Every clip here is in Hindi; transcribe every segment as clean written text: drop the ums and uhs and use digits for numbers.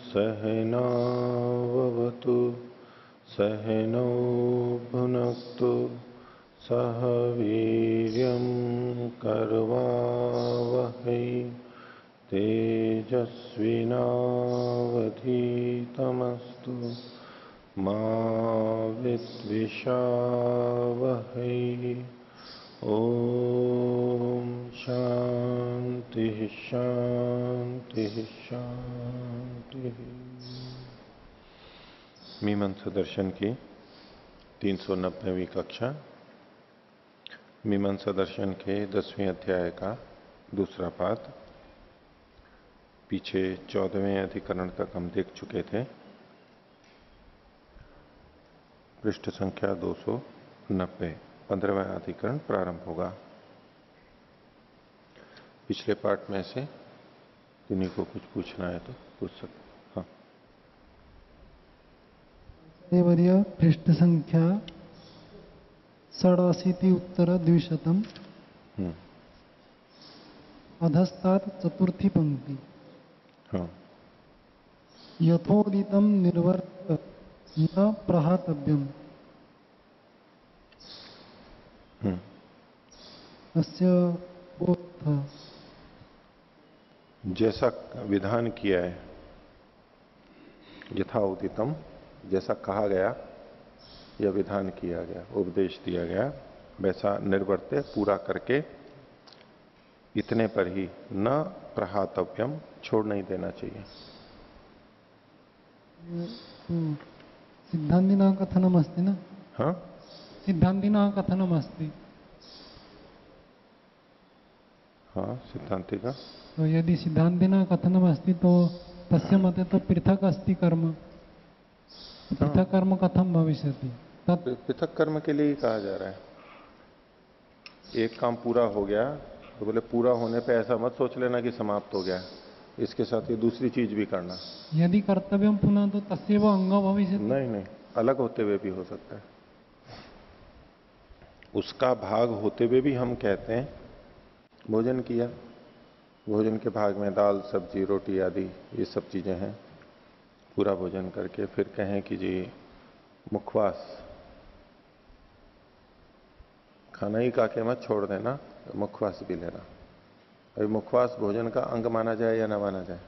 सहनावतु सहनौ भुनक्तु सह वीर्यं करवावहै तेजस्विनावधीतमस्तु मा विद्विषावहै। ओम शांति शांति शांति। मीमांसा दर्शन की 390वीं कक्षा, मीमांसा दर्शन के 10वें अध्याय का दूसरा पाद। पीछे 14वें अधिकरण तक हम देख चुके थे। पृष्ठ संख्या 290, 15वां अधिकरण प्रारंभ होगा। पिछले पाठ में से किन्हीं को कुछ पूछना है तो पूछ सकते। हाँ, देवर्य पृष्ठ संख्या 86 उत्तर 200 अधस्तात् चतुर्थी पंक्ति। हाँ, यथोदितं निर्वर्त न प्रहातव्यम्। अस्य बोध जैसा विधान किया है, यथा उदितम, जैसा कहा गया या विधान किया गया, उपदेश दिया गया, वैसा निर्वर्त्य पूरा करके इतने पर ही न प्रहातव्यम, छोड़ नहीं देना चाहिए। सिद्धांतिना कथनम अस्ति न? हाँ, सिद्धांतिना कथनम अस्ति। हाँ, सिद्धांति का तो यदि सिद्धांतिना कथनम अस्ति तो तस्य मते तो पृथक अस्ति कर्म। पृथक कर्म कथम भविष्यति? पृथक कर्म के लिए ही कहा जा रहा है। एक काम पूरा हो गया तो बोले पूरा होने पे ऐसा मत सोच लेना कि समाप्त हो गया, इसके साथ ये दूसरी चीज भी करना। यदि कर्तव्यम पुनः तो तस्यैव अंग भविष्यति। नहीं नहीं, अलग होते हुए भी हो सकता है। उसका भाग होते हुए भी हम कहते हैं भोजन किया, भोजन के भाग में दाल सब्जी रोटी आदि ये सब चीजें हैं। पूरा भोजन करके फिर कहें कि जी मुखवास, खाना ही खा के मत छोड़ देना, मुखवास भी लेना। अभी मुखवास भोजन का अंग माना जाए या ना माना जाए?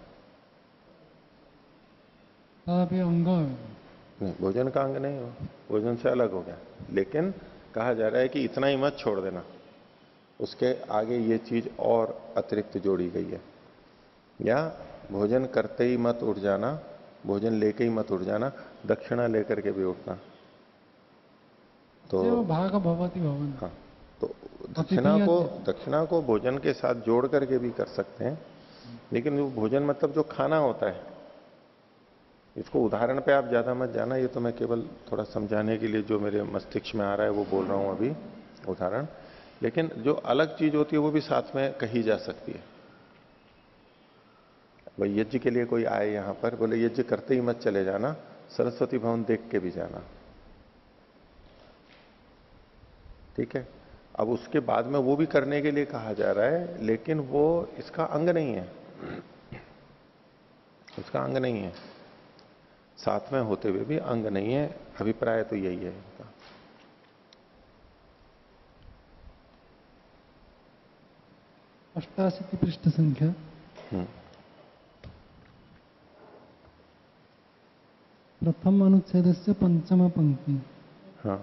अंग नहीं, भोजन का अंग नहीं हो, भोजन से अलग हो गया। लेकिन कहा जा रहा है कि इतना ही मत छोड़ देना, उसके आगे ये चीज और अतिरिक्त जोड़ी गई है। या भोजन करते ही मत उठ जाना, भोजन लेके ही मत उठ जाना, दक्षिणा लेकर के भी उठना। तो भाग भवति भवन। हाँ, तो दक्षिणा को भोजन के साथ जोड़ करके भी कर सकते हैं। लेकिन वो भोजन मतलब जो खाना होता है, इसको उदाहरण पे आप ज्यादा मत जाना, ये तो मैं केवल थोड़ा समझाने के लिए जो मेरे मस्तिष्क में आ रहा है वो बोल रहा हूं अभी उदाहरण। लेकिन जो अलग चीज होती है वो भी साथ में कही जा सकती है। भाई यज्ञ के लिए कोई आए यहां पर, बोले यज्ञ करते ही मत चले जाना, सरस्वती भवन देख के भी जाना, ठीक है। अब उसके बाद में वो भी करने के लिए कहा जा रहा है, लेकिन वो इसका अंग नहीं है, उसका अंग नहीं है, साथ में होते हुए भी अंग नहीं है। अभिप्राय तो यही है इनका। अष्टाशीति पृष्ठ संख्या। प्रथम अनुच्छेद से पंचम पंक्ति। हाँ,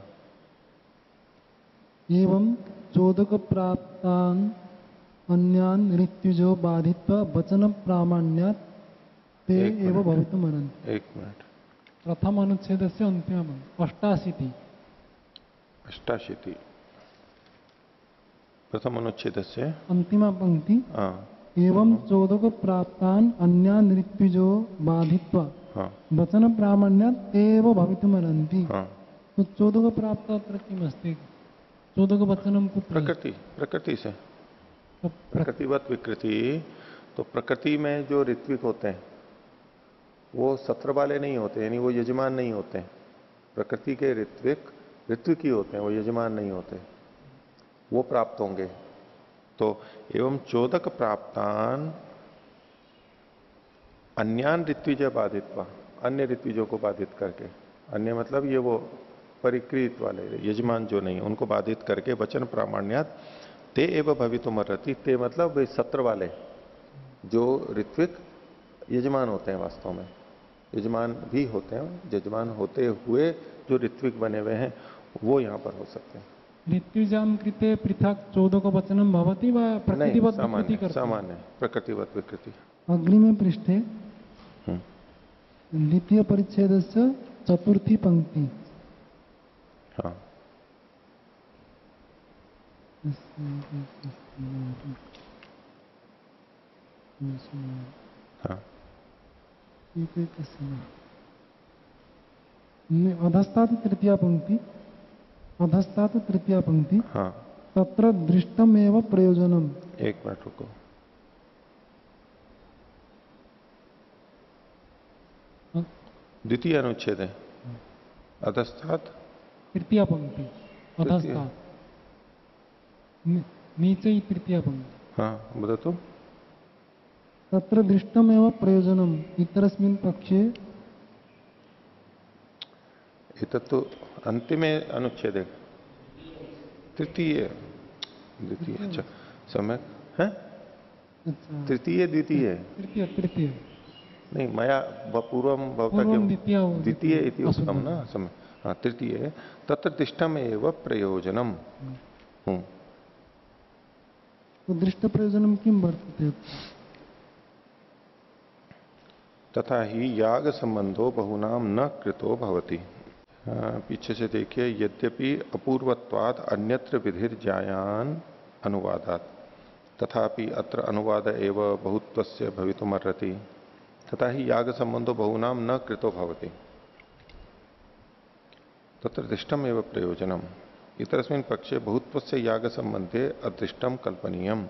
एवं चोदक प्राप्तान अन्यान ऋत्युजो बाधित्वा वचन प्रामाण्यात् ते एव भवितुमर्हन्ति। एक मिनट, प्रथम अनुच्छेद से अंतिम अष्टाशीति। अष्टाशीति प्रथम अनुच्छेद से अंतिम पंक्ति। हाँ, एवं चोदक प्राप्तान अन्यान ऋत्युजो बाधित्वा हाँ, वचन प्रामाण्यात् ते एव भवितुमर्हन्ति। हाँ। तो चोदक प्राप्त अत्र किमस्ति? चोदक वचनम कुत्र? प्रकृति से, प्रकृतिवत विकृति। तो प्रकृति में जो ऋत्विक होते हैं वो सत्र वाले नहीं होते, यानी वो यजमान नहीं होते। प्रकृति के ऋत्विक ऋत्विक ही होते हैं, वो यजमान नहीं होते, वो प्राप्त होंगे। तो एवं चोदक प्राप्तान अन्यान ऋत्विज बाधित्वा, अन्य ऋत्विजों को बाधित करके, अन्य मतलब ये वो परिकृत वाले यजमान जो नहीं उनको बाधित करके वचन प्रामाण्यात ते एव भवितुमर्हति, ते मतलब वे सत्र वाले जो ऋत्विक यजमान होते हैं, वास्तव में यजमान भी होते हैं, यजमान होते हुए जो ऋत्विक बने हुए हैं वो यहां पर हो सकते हैं। ऋत्विजाम कृते पृथक 14 का वचनम भवति व प्रकृतिवत विकृति सामान्य करते हैं। सामान्य प्रकृतिवत विकृति। अग्रिमे पृष्ठे द्वितीय परिच्छेद से चतुर्थी पंक्ति। हाँ हाँ अधस्तात् तृतीया पंक्ति, अधस्तात् तृतीया पंक्ति। हाँ तत्र दृष्टमेव प्रयोजनम। एक मिनट रुको, द्वितीय अनुच्छेद है अधस्तात् तृतीया पंक्ति, अधस्तात् नीचे ही तृतीया पंक्ति। हाँ बता तो। तत्र दृष्टमेव प्रयोजनम इतरस्मिन् पक्षे। तो अंतिम अनुच्छेद है तृतीय द्वितीय, अच्छा समय है अच्छा तृतीय द्वितीय तृतीय तृतीय नहीं, मया पूर्वम भवता पूर्वम के द्वितीय इति उक्तम ना समय। हाँ तृतीय तत्र दृष्टम एव प्रयोजनम। तो दृष्ट प्रयोजनम किम वर्तते? तथा ही याग संबंधो बहुनाम न कृतो भवति। पीछे से देखिए, यद्यपि अपूर्वत्वाद अन्यत्र विधिर्जायान अनुवादात तथापि अत्र अनुवाद एव बहुत्वस्य भवितुमर्हति। तथा ही याग संबंधो बहुनाम न कृतो भवति तत्र दृष्टम एव प्रयोजनम इतरस्मिन् पक्षे बहुत्वस्य याग संबंधे अदृष्टम कल्पनीयम।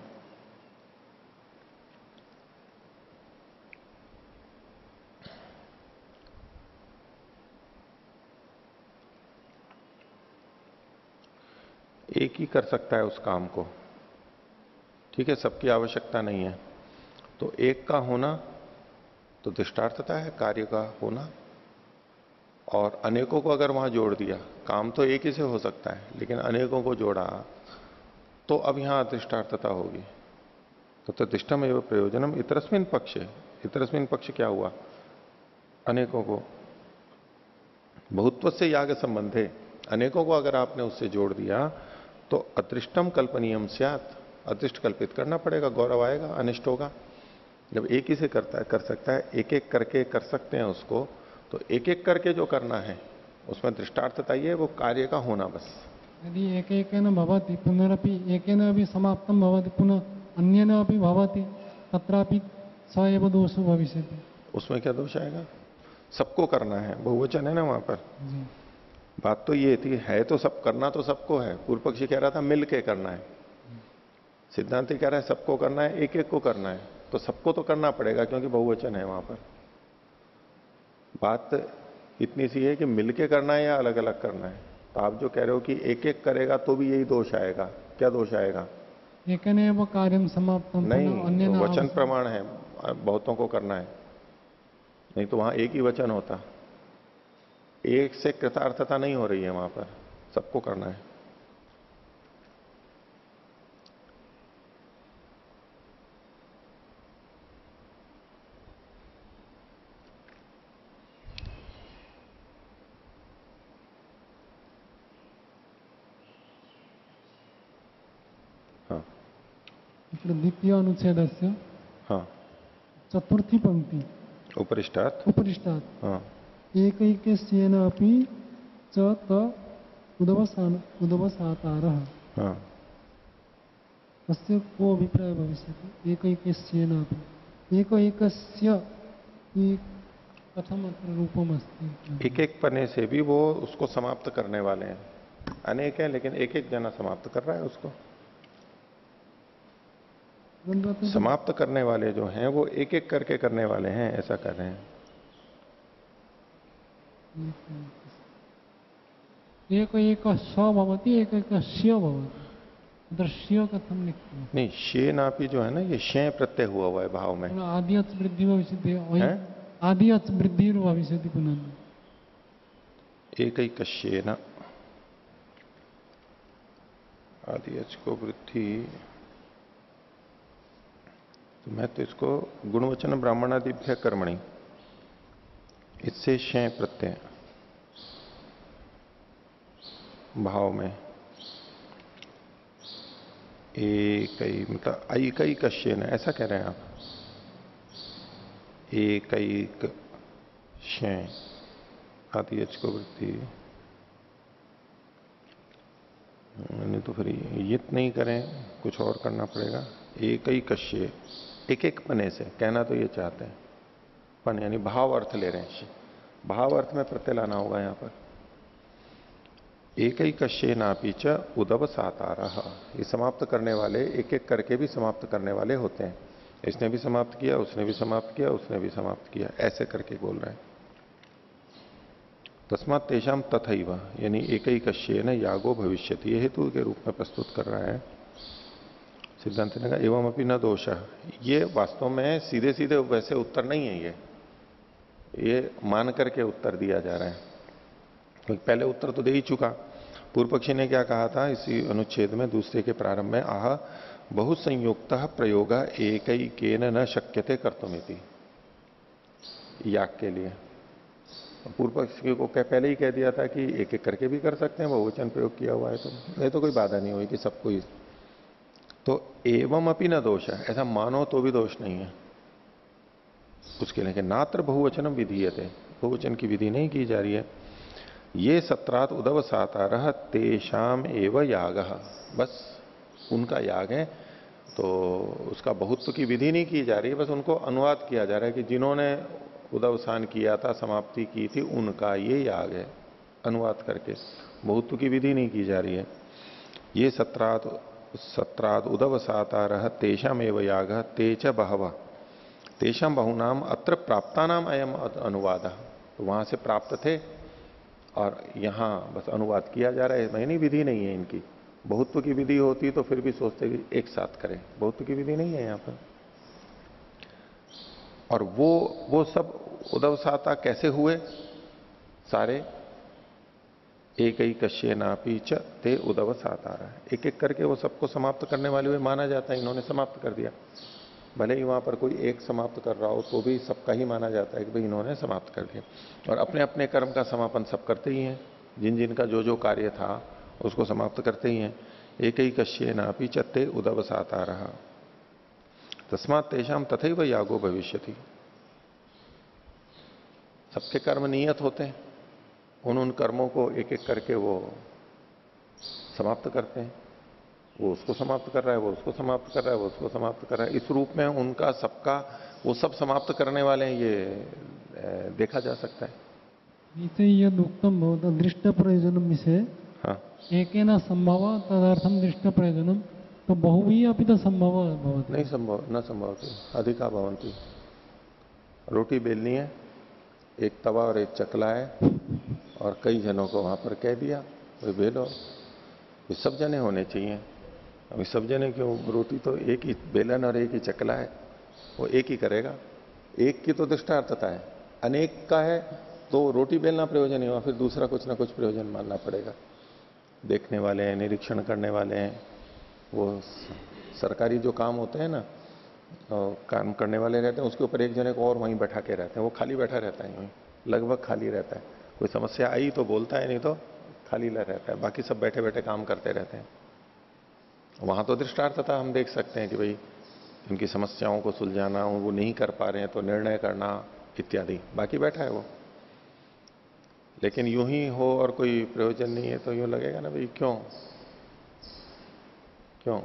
एक ही कर सकता है उस काम को, ठीक है, सबकी आवश्यकता नहीं है, तो एक का होना तो दृष्टार्थता है कार्य का होना, और अनेकों को अगर वहां जोड़ दिया, काम तो एक ही से हो सकता है लेकिन अनेकों को जोड़ा तो अब यहां दृष्टार्थता होगी। तो दृष्टम एवं प्रयोजनम इतरस्मिन पक्ष, इतरस्मिन पक्ष क्या हुआ, अनेकों को, बहुत्व से याग संबंध है, अनेकों को अगर आपने उससे जोड़ दिया तो अदृष्टम कल्पनीयम स्यात्, अदृष्ट कल्पित करना पड़ेगा, गौरव आएगा, अनिष्ट होगा। जब एक ही से करता है, कर सकता है, एक एक करके कर सकते हैं उसको, तो एक एक करके जो करना है उसमें दृष्टार्थता ये है वो कार्य का होना बस। यदि एकेन भवति पुनरपि एकेन अपि समाप्तं भवति पुनः अन्येन अपि भवति तत्रापि स एव दोषो भविष्यति। उसमें क्या दोष आएगा, सबको करना है, बहुवचन है ना वहां पर। जी। बात तो ये थी, है तो सब करना तो सबको है, पूर्व पक्षी कह रहा था मिल के करना है, सिद्धांति कह रहा है सबको करना है, एक एक को करना है, तो सबको तो करना पड़ेगा क्योंकि बहुवचन है वहां पर। बात इतनी सी है कि मिलके करना है या अलग अलग करना है। तो आप जो कह रहे हो कि एक एक करेगा तो भी यही दोष आएगा, क्या दोष आएगा? एकेनैव कार्यं समाप्तं नहीं, अन्येन तो वचन प्रमाण है, बहुतों को करना है, नहीं तो वहां एक ही वचन होता, एक से कृतार्थता नहीं हो रही है वहां पर, सबको करना है। हाँ द्वितीय अनुच्छेदस्य हाँ चतुर्थी पंक्ति उपरिष्टात् उपरिष्टात् हाँ एकैकस्येन अपि च त उदवसातारः। हाँ तस्य को अभिप्रायः भविष्यति एकैकस्येन अपि, एकैकस्य कथम अत्र रूपमस्ति? एक एक पने से भी वो उसको समाप्त करने वाले हैं, अनेक है लेकिन एक एक जना समाप्त कर रहा है उसको। समाप्त करने वाले जो हैं वो एक एक करके करने वाले हैं, ऐसा कर रहे हैं। एक एक स भवति एक एक स्य भवति। दृश्य कथम लिखते नहीं, शे नापी जो है ना, ये शे प्रत्यय हुआ है भाव में। आदि अच वृद्धि भविष्यति हैं? आदि अच वृद्धि भविष्यति पुनः एक ही कश्ये न आदि अच को वृद्धि, तो मैं तो इसको गुणवचन ब्राह्मणादिभ्य कर्मणि, इससे शय प्रत्यय भाव में एक ही, मतलब आई कश्य न, ऐसा कह रहे हैं आप। एक शय आदि अच को वृद्धि, नहीं तो फिर यित नहीं करें, कुछ और करना पड़ेगा। एक ही कश्य, एक एक पने से कहना तो ये चाहते हैं, पन यानी भाव अर्थ ले रहे हैं, भाव अर्थ में प्रत्यय लाना होगा यहां पर। एक ही कश्य नापी च उदव सातारः, ये समाप्त करने वाले एक एक करके भी समाप्त करने वाले होते हैं। इसने भी समाप्त किया, उसने भी समाप्त किया, उसने भी समाप्त किया, ऐसे करके बोल रहे हैं। तस्मात् तेषाम तथैव, यानी एक ही कश्य न यागो भविष्यति, ये हेतु के रूप में प्रस्तुत कर रहा है सिद्धांत ने कहा। एवं अपनी न दोष, ये वास्तव में सीधे सीधे वैसे उत्तर नहीं है, ये मान करके उत्तर दिया जा रहा है, क्योंकि पहले उत्तर तो दे ही चुका। पूर्व पक्षी ने क्या कहा था इसी अनुच्छेद में, दूसरे के प्रारंभ में, आह बहुसंयुक्त प्रयोग एकैकेन न शक्यते कर्तुमिति, याग के लिए। पूर्व पक्षी को पहले ही कह दिया था कि एक एक करके भी कर सकते हैं, बहुवचन प्रयोग किया हुआ है तो ये तो कोई बाधा नहीं हुई कि सबको ही। तो एवं अपनी न दोष है, ऐसा मानो तो भी दोष नहीं है उसके लिए, नात्र बहुवचनम विधीयते, बहुवचन की विधि नहीं की जा रही है। ये सत्रात उदव सातारः तेषाम एव याग, बस उनका याग है, तो उसका बहुत्व की विधि नहीं की जा रही है, बस उनको अनुवाद किया जा रहा है कि जिन्होंने उदवसान किया था, समाप्ति की थी, उनका ये याग है, अनुवाद करके, बहुत्व की विधि नहीं की जा रही है। ये सत्रात उदव सातारः तेषाम एव याग ते च बहवः तेषाम बहुनाम अत्र प्राप्ता नाम अयम अनुवाद, तो वहां से प्राप्त थे और यहां बस अनुवाद किया जा रहा है, मैंने विधि नहीं है इनकी। बहुत्व की विधि होती तो फिर भी सोचते कि एक साथ करें, बहुत्व की विधि नहीं है यहां पर। और वो सब उदव साता कैसे हुए सारे, एक ही कश्य नापी च ते उदव सातारः, एक एक करके वो सबको समाप्त करने वाले हुए माना जाता है, इन्होंने समाप्त कर दिया। भले ही वहां पर कोई एक समाप्त कर रहा हो तो भी सबका ही माना जाता है कि भाई इन्होंने समाप्त कर दिया। और अपने अपने कर्म का समापन सब करते ही हैं, जिन जिन का जो जो कार्य था उसको समाप्त करते ही हैं। एक ही कश्य नापी चत्ते उदव सातारः तस्मात् तेषाम तथैव यागो भविष्यति, सबके कर्म नियत होते हैं, उन कर्मों को एक एक करके वो समाप्त करते हैं। वो उसको समाप्त कर रहा है, वो उसको समाप्त कर रहा है, वो उसको समाप्त कर रहा है, इस रूप में उनका सबका वो सब समाप्त करने वाले हैं, ये देखा जा सकता है। इति यद उक्तम भवता दृष्ट प्रयोजनम विषय, हाँ, एकेन संभव तदर्थम दृष्ट प्रयोजनम, तो बहुवी अपि तो संभव भवति। नहीं संभव, न संभव थी, अधिका भवंती। रोटी बेलनी है, एक तवा और एक चकला है और कई जनों को वहां पर कह दिया भाई बेलो, ये सब जने होने चाहिए। अभी सब जने क्यों, रोटी तो एक ही बेलन और एक ही चकला है, वो एक ही करेगा। एक की तो दृष्टार्थता है, अनेक का है तो रोटी बेलना प्रयोजन नहीं हुआ, फिर दूसरा कुछ ना कुछ प्रयोजन मानना पड़ेगा। देखने वाले हैं, निरीक्षण करने वाले हैं, वो सरकारी जो काम होते हैं ना, काम करने वाले रहते हैं, उसके ऊपर एक जने को और वहीं बैठा के रहते हैं, वो खाली बैठा रहता है, वहीं लगभग खाली रहता है। कोई समस्या आई तो बोलता है, नहीं तो खाली रहता है, बाकी सब बैठे बैठे काम करते रहते हैं। वहां तो दृष्टार्थता हम देख सकते हैं कि भाई उनकी समस्याओं को सुलझाना, वो नहीं कर पा रहे हैं तो निर्णय करना इत्यादि, बाकी बैठा है वो। लेकिन यूं ही हो और कोई प्रयोजन नहीं है तो यूं लगेगा ना भाई क्यों क्यों।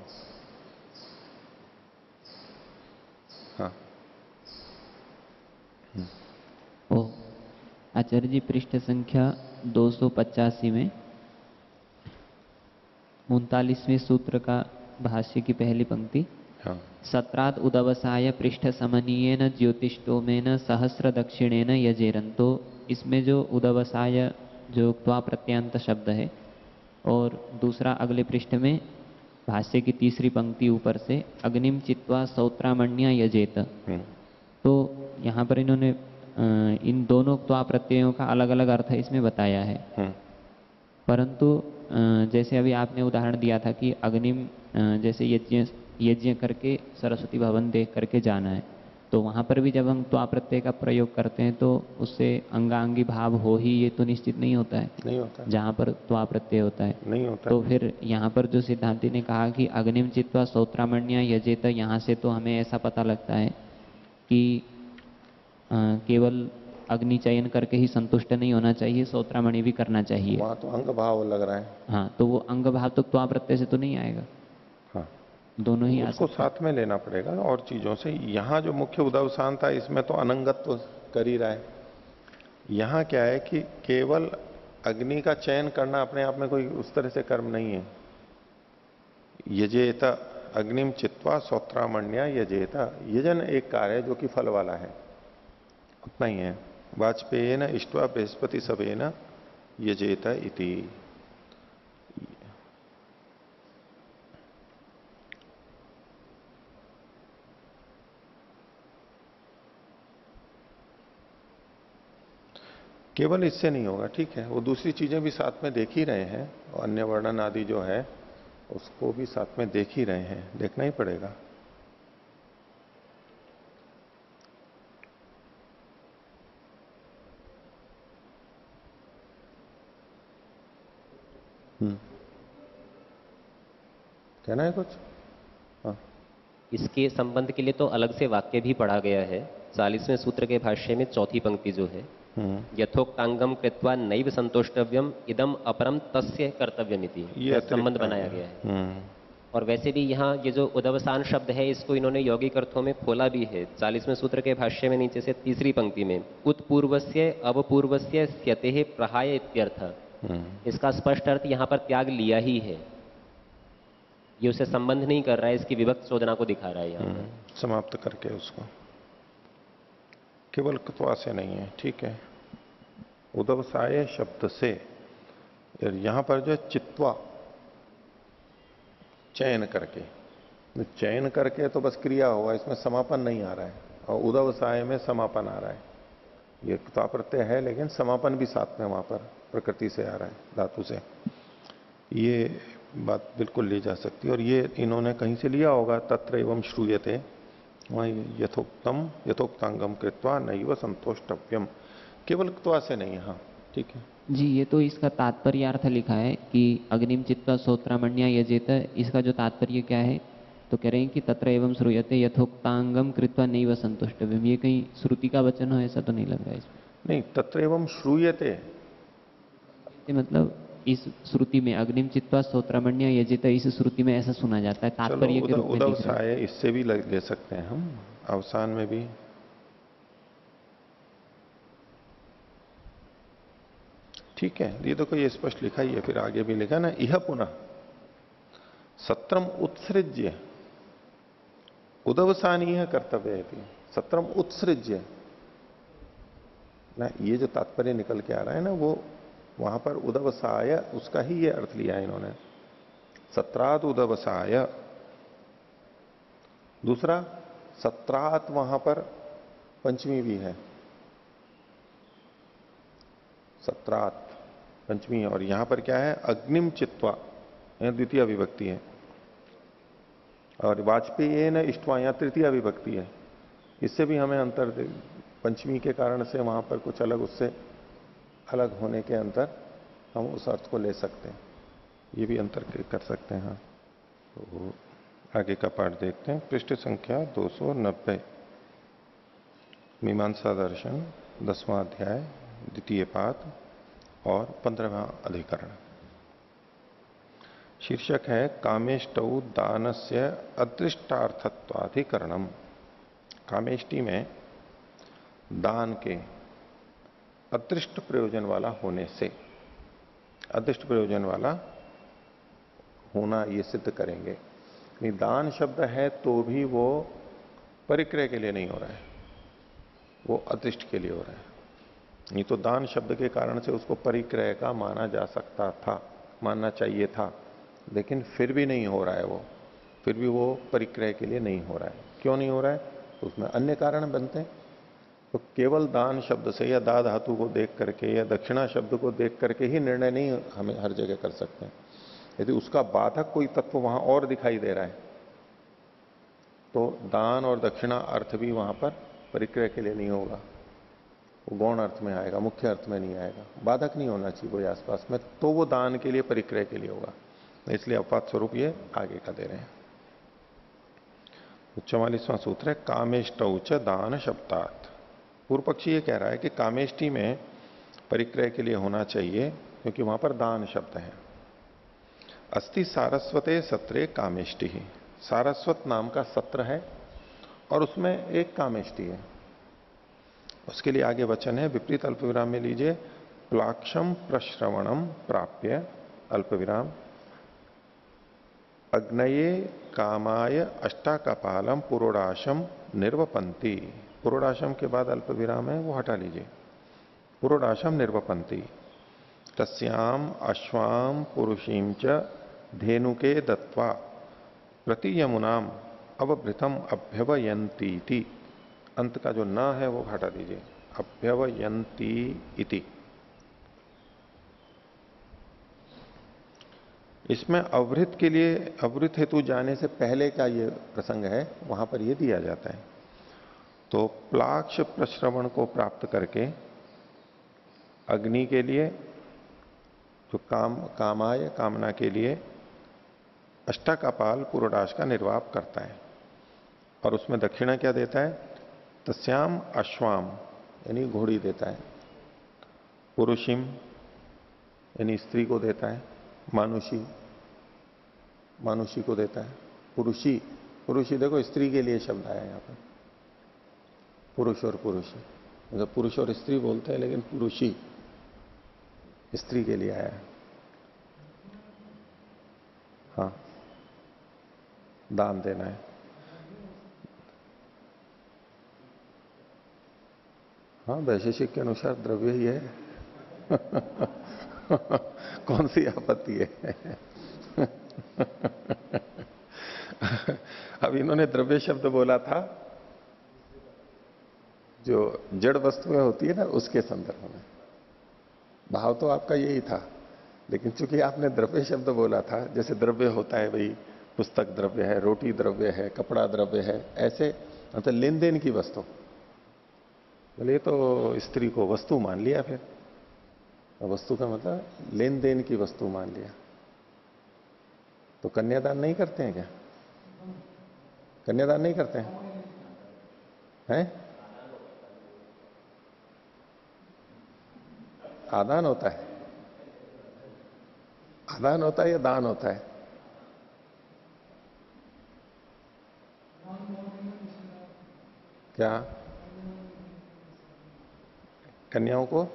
हाँ, ओ आचार्य जी, पृष्ठ संख्या 285 में 39वें सूत्र का भाष्य की पहली पंक्ति, हाँ, सत्रात उदवसाय पृष्ठ समनीयेन ज्योतिष्टोमेन सहस्र दक्षिणेन यजेरंतो, इसमें जो उदवसाय जो क्वा प्रत्यांत शब्द है, और दूसरा अगले पृष्ठ में भाष्य की तीसरी पंक्ति ऊपर से अग्निम चित्वा सौत्रामण्या यजेत। हम्म। तो यहाँ पर इन्होंने इन दोनों त्वा प्रत्ययों का अलग अलग अर्थ इसमें बताया है। परंतु जैसे अभी आपने उदाहरण दिया था कि अग्निम जैसे यज्ञ यज्ञ करके सरस्वती भवन देख करके जाना है, तो वहाँ पर भी जब हम त्वा प्रत्यय का प्रयोग करते हैं तो उससे अंगांगी भाव हो ही ये तो निश्चित नहीं होता है, नहीं होता है। जहाँ पर त्वा प्रत्यय होता है नहीं होता तो है। फिर यहाँ पर जो सिद्धांति ने कहा कि अग्निम चित्वा सौत्रामण्या यजेत, यहाँ से तो हमें ऐसा पता लगता है कि केवल अग्नि चयन करके ही संतुष्ट नहीं होना चाहिए, सौत्रामणि भी करना चाहिए। वहां तो अंग भाव लग रहा है। हाँ, तो वो अंग भाव तो त्वा प्रत्यय से तो नहीं आएगा, हाँ, दोनों ही आ उसको सकते हैं। साथ में लेना पड़ेगा और चीजों से। यहाँ जो मुख्य उदावसान था इसमें तो अनंगत्व कर ही रहा है। यहाँ क्या है कि केवल अग्नि का चयन करना अपने आप में कोई उस तरह से कर्म नहीं है। यजेता अग्निम चित्वा सौत्रामण्या यजेता, यजन एक कार्य है जो कि फल वाला है, उतना ही है। वाजपेय न इष्टवा बृहस्पति सभे न यजेता इति। केवल इससे नहीं होगा, ठीक है, वो दूसरी चीजें भी साथ में देख ही रहे हैं, और अन्य वर्णन आदि जो है उसको भी साथ में देख ही रहे हैं, देखना ही पड़ेगा। कहना है कुछ? हाँ। इसके संबंध के लिए तो अलग से वाक्य भी पढ़ा गया है। 40वें सूत्र के भाष्य में चौथी पंक्ति जो है, यथोक्तांगम कृत्वा नैव संतोष्टव्यम इदम अपरम तस्य कर्तव्यमिति, ये संबंध बनाया गया है। और वैसे भी यहाँ ये जो उदवसान शब्द है इसको इन्होंने यौगिक अर्थों में खोला भी है। 40वें सूत्र के भाष्य में नीचे से तीसरी पंक्ति में उत्पूर्वस्य अवपूर्वस्य स्यते प्रहाय इत्यर्थ, इसका स्पष्ट अर्थ यहाँ पर त्याग लिया ही है, ये उसे संबंध नहीं कर रहा है, इसकी विभक्त चोदना को दिखा रहा है यहाँ पर। समाप्त करके उसको, केवल कृत्वा से नहीं है, ठीक है। उदवसाय शब्द से, यहां पर जो चित्वा चयन करके, चयन करके तो बस क्रिया हुआ, इसमें समापन नहीं आ रहा है, और उदवसाय में समापन आ रहा है। ये क्त्वा प्रत्यय है लेकिन समापन भी साथ में वहां पर प्रकृति से आ रहा है, धातु से। ये बात बिल्कुल ली जा सकती है, और ये इन्होंने कहीं से लिया होगा, तत्र एवं श्रूयते, वहीं यथोक्तम यथोक्तांगम कृत्वा नैव संतोष्टव्यम, केवल क्त्वा से नहीं। हाँ, ठीक है जी, ये तो इसका तात्पर्य अर्थ लिखा है कि अग्निम चित्वा सौत्रामण्या यजेत, इसका जो तात्पर्य क्या है तो कह रहे हैं कि तत्र एवं श्रूयते यथोक्तांगम कृत्वा नैव संतुष्टव्यम, ये कहीं श्रुति का वचन हो ऐसा तो नहीं लग रहा है इसमें। नहीं, तत्र एवं श्रूयते मतलब इस श्रुति में अग्निम चित्वा सौत्रामण्या यजेत, इस श्रुति में ऐसा सुना जाता है, तात्पर्य के रूप में दिख रहा है। इससे भी ले सकते हैं हम, अवसान में भी। ठीक है, ये देखो ये स्पष्ट लिखा ही है, फिर आगे भी लिखा ना, इह पुनः सत्रम उत्सृज्य उदवसानीय कर्तव्य है। सत्रम उत्सृज्य ना, ये जो तात्पर्य निकल के आ रहा है ना, वो वहां पर उदवसाय, उसका ही ये अर्थ लिया है इन्होंने, सत्रात उदवसाय। दूसरा सत्रात, वहां पर पंचमी भी है, सत्रात पंचमी है, और यहां पर क्या है, अग्निम चित्वा, यहां द्वितीय विभक्ति है, और वाजपेयी न इष्टवा, यहां तृतीय विभक्ति है। इससे भी हमें अंतर, पंचमी के कारण से वहां पर कुछ अलग, उससे अलग होने के अंतर हम उस अर्थ को ले सकते हैं, ये भी अंतर कर सकते हैं। हाँ, तो आगे का पाठ देखते हैं, पृष्ठ संख्या 290, मीमांसा दर्शन 10वां अध्याय, द्वितीय पाद और 15वां अधिकरण। शीर्षक है कामेष्टौ दानस्य अदृष्टार्थत्वाधिकरणम। कामेष्टि में दान के अदृष्ट प्रयोजन वाला होने से, अदृष्ट प्रयोजन वाला होना ये सिद्ध करेंगे। दान शब्द है तो भी वो परिक्रय के लिए नहीं हो रहा है, वो अदृष्ट के लिए हो रहा है। नहीं तो दान शब्द के कारण से उसको परिक्रय का माना जा सकता था, मानना चाहिए था, लेकिन फिर भी नहीं हो रहा है वो, फिर भी वो परिक्रय के लिए नहीं हो रहा है। क्यों नहीं हो रहा है? तो उसमें अन्य कारण बनते हैं। तो केवल दान शब्द से या दा धातु को देख करके या दक्षिणा शब्द को देख करके ही निर्णय नहीं हमें हर जगह कर सकते हैं। यदि उसका बाधक कोई तत्व वहां और दिखाई दे रहा है तो दान और दक्षिणा अर्थ भी वहां पर परिक्रय के लिए नहीं होगा, वो गौण अर्थ में आएगा, मुख्य अर्थ में नहीं आएगा। बाधक नहीं होना चाहिए कोई आसपास में, तो वो दान के लिए परिक्रय के लिए होगा। इसलिए अपवाद स्वरूप ये आगे का दे रहे हैं। 44वां सूत्र है कामेष्टौच दान शब्दात। पूर्व पक्षी ये कह रहा है कि कामेष्टि में परिक्रय के लिए होना चाहिए क्योंकि वहां पर दान शब्द है। अस्ति सारस्वते सत्रे कामेष्टि ही, सारस्वत नाम का सत्र है और उसमें एक कामेष्टि है। उसके लिए आगे वचन है, विपरीत अल्प विराम में लीजिए, प्लाक्षम प्रश्रवणम प्राप्य अल्प विराम अग्नये कामाय अष्टाकपालम पुरोडाशम निर्वपंती। पुरोडाशम के बाद अल्प विराम है, वो हटा लीजिए। पुरोडाशम निर्वपंती तस्याम अश्वाम पुरुषीम च धेनुके दत्वा प्रति यमुनाम अवभृतम अभ्यवयंती। अंत का जो न है वो हटा दीजिए, अभ्यवयंती इति। इसमें अवृत के लिए, अवृत हेतु जाने से पहले का ये प्रसंग है, वहां पर ये दिया जाता है। तो प्लाक्ष प्रश्रवण को प्राप्त करके अग्नि के लिए, जो कामाय कामना के लिए अष्टाकपाल पुरोडाश का निर्वाप करता है। और उसमें दक्षिणा क्या देता है? तस्याम अश्वाम यानी घोड़ी देता है, पुरुषिम यानी स्त्री को देता है, मानुषी मानुषी को देता है, पुरुषी पुरुषी देखो स्त्री के लिए शब्द आया यहां पर, पुरुष और पुरुषी, मतलब पुरुष और स्त्री बोलते हैं लेकिन पुरुषी स्त्री के लिए आया है। हाँ, दान देना है। हाँ, वैशेषिक के अनुसार द्रव्य ही है। कौन सी आपत्ति है? अब इन्होंने द्रव्य शब्द बोला था जो जड़ वस्तुएं होती है ना, उसके संदर्भ में। भाव तो आपका यही था, लेकिन चूंकि आपने द्रव्य शब्द बोला था, जैसे द्रव्य होता है भाई, पुस्तक द्रव्य है, रोटी द्रव्य है, कपड़ा द्रव्य है, ऐसे मतलब लेन देन की वस्तु। बोले तो स्त्री को वस्तु मान लिया, फिर वस्तु का मतलब लेन देन की वस्तु मान लिया। तो कन्यादान नहीं करते हैं क्या? कन्यादान नहीं करते हैं? हैं? आदान होता है? आदान होता है या दान होता है? क्या कन्याओं को?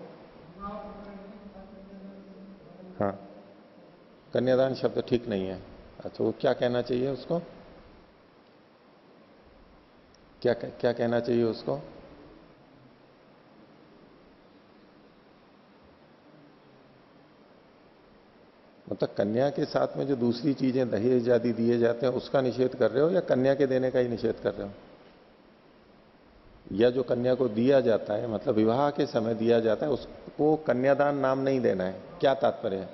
हाँ, कन्यादान शब्द ठीक नहीं है। अच्छा, वो क्या कहना चाहिए उसको? क्या कहना चाहिए उसको? मतलब कन्या के साथ में जो दूसरी चीजें दहेज आदि दिए जाते हैं उसका निषेध कर रहे हो, या कन्या के देने का ही निषेध कर रहे हो? या जो कन्या को दिया जाता है, मतलब विवाह के समय दिया जाता है, उसको कन्यादान नाम नहीं देना है? क्या तात्पर्य है?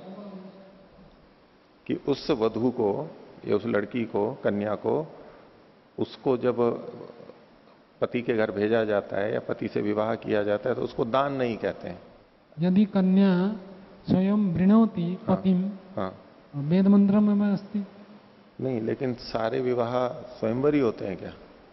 कि उस वधू को या उस लड़की को, कन्या को, उसको जब पति के घर भेजा जाता है या पति से विवाह किया जाता है तो उसको दान नहीं कहते हैं। यदि कन्या स्वयं वृणोति पतिम, हाँ, वेद मंत्र में अस्ति। नहीं, लेकिन सारे विवाह स्वयंवर ही होते हैं क्या?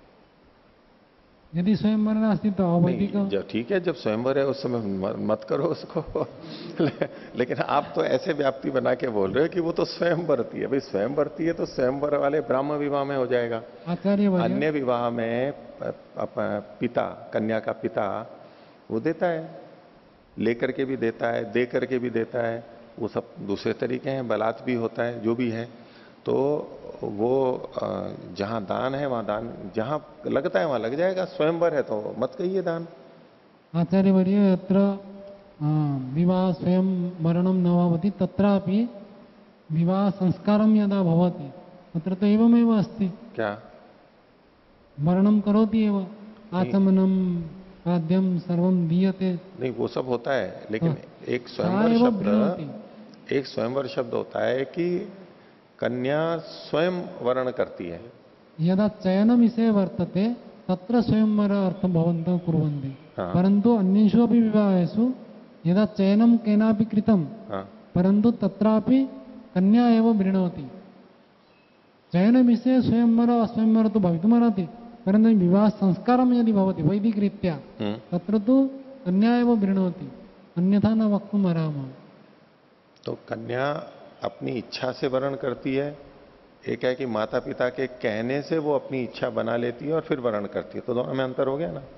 यदि स्वयंवर नास्ति तो अवैधिक। जब ठीक है, जब स्वयंवर है उस समय मत करो उसको। लेकिन आप तो ऐसे व्याप्ति बना के बोल रहे हो कि वो तो स्वयं बरती है। भाई स्वयं बरती है तो स्वयंवर वाले ब्राह्मण विवाह में हो जाएगा। आचार्य अन्य विवाह में पिता, कन्या का पिता वो देता है, लेकर के भी देता है, दे करके भी देता है, वो सब दूसरे तरीके हैं, बलात् भी होता है, जो भी है। तो वो जहां दान है वहां दान, जहां लगता है वहां लग जाएगा। स्वयंवर है तो मत कहिए दान। आचार्यवर्य, यत्र विवाह स्वयं मरणम न भवति तत्रापि विवाह संस्कारम यदा भवति तत्र तो एवमेव अस्ति, क्या? मरणं करोति एव, आचमनम पाद्यम सर्वम दीयते। नहीं, वो सब होता है, लेकिन हाँ। एक सा स्वयंवर एव शब्द, वृणोति। एक स्वयंवर शब्द होता है कि कन्या स्वयं वर्ण करती है। यदा चयनविषये वर्तते तत्र स्वयंवर अर्थं भवन्तः कुर्वन्ति, हाँ। परन्तु अन्येषु अपि विवाहेषु यदा चयनं केनापि कृतं हाँ, परन्तु तत्रापि कन्या एव वृणोति। चयनविषये स्वयंवर अस्वयंवर तो भवितुमर्हति, परन्तु विवाह संस्कारं यदि भवति वैदिकरीत्या तत्र तु कन्या एव वृणोति, अन्यथा न वक्तुम् अर्हामः। तो कन्या अपनी इच्छा से वर्ण करती है, एक है कि माता पिता के कहने से वो अपनी इच्छा बना लेती है और फिर वर्ण करती है, तो दोनों में अंतर हो गया ना।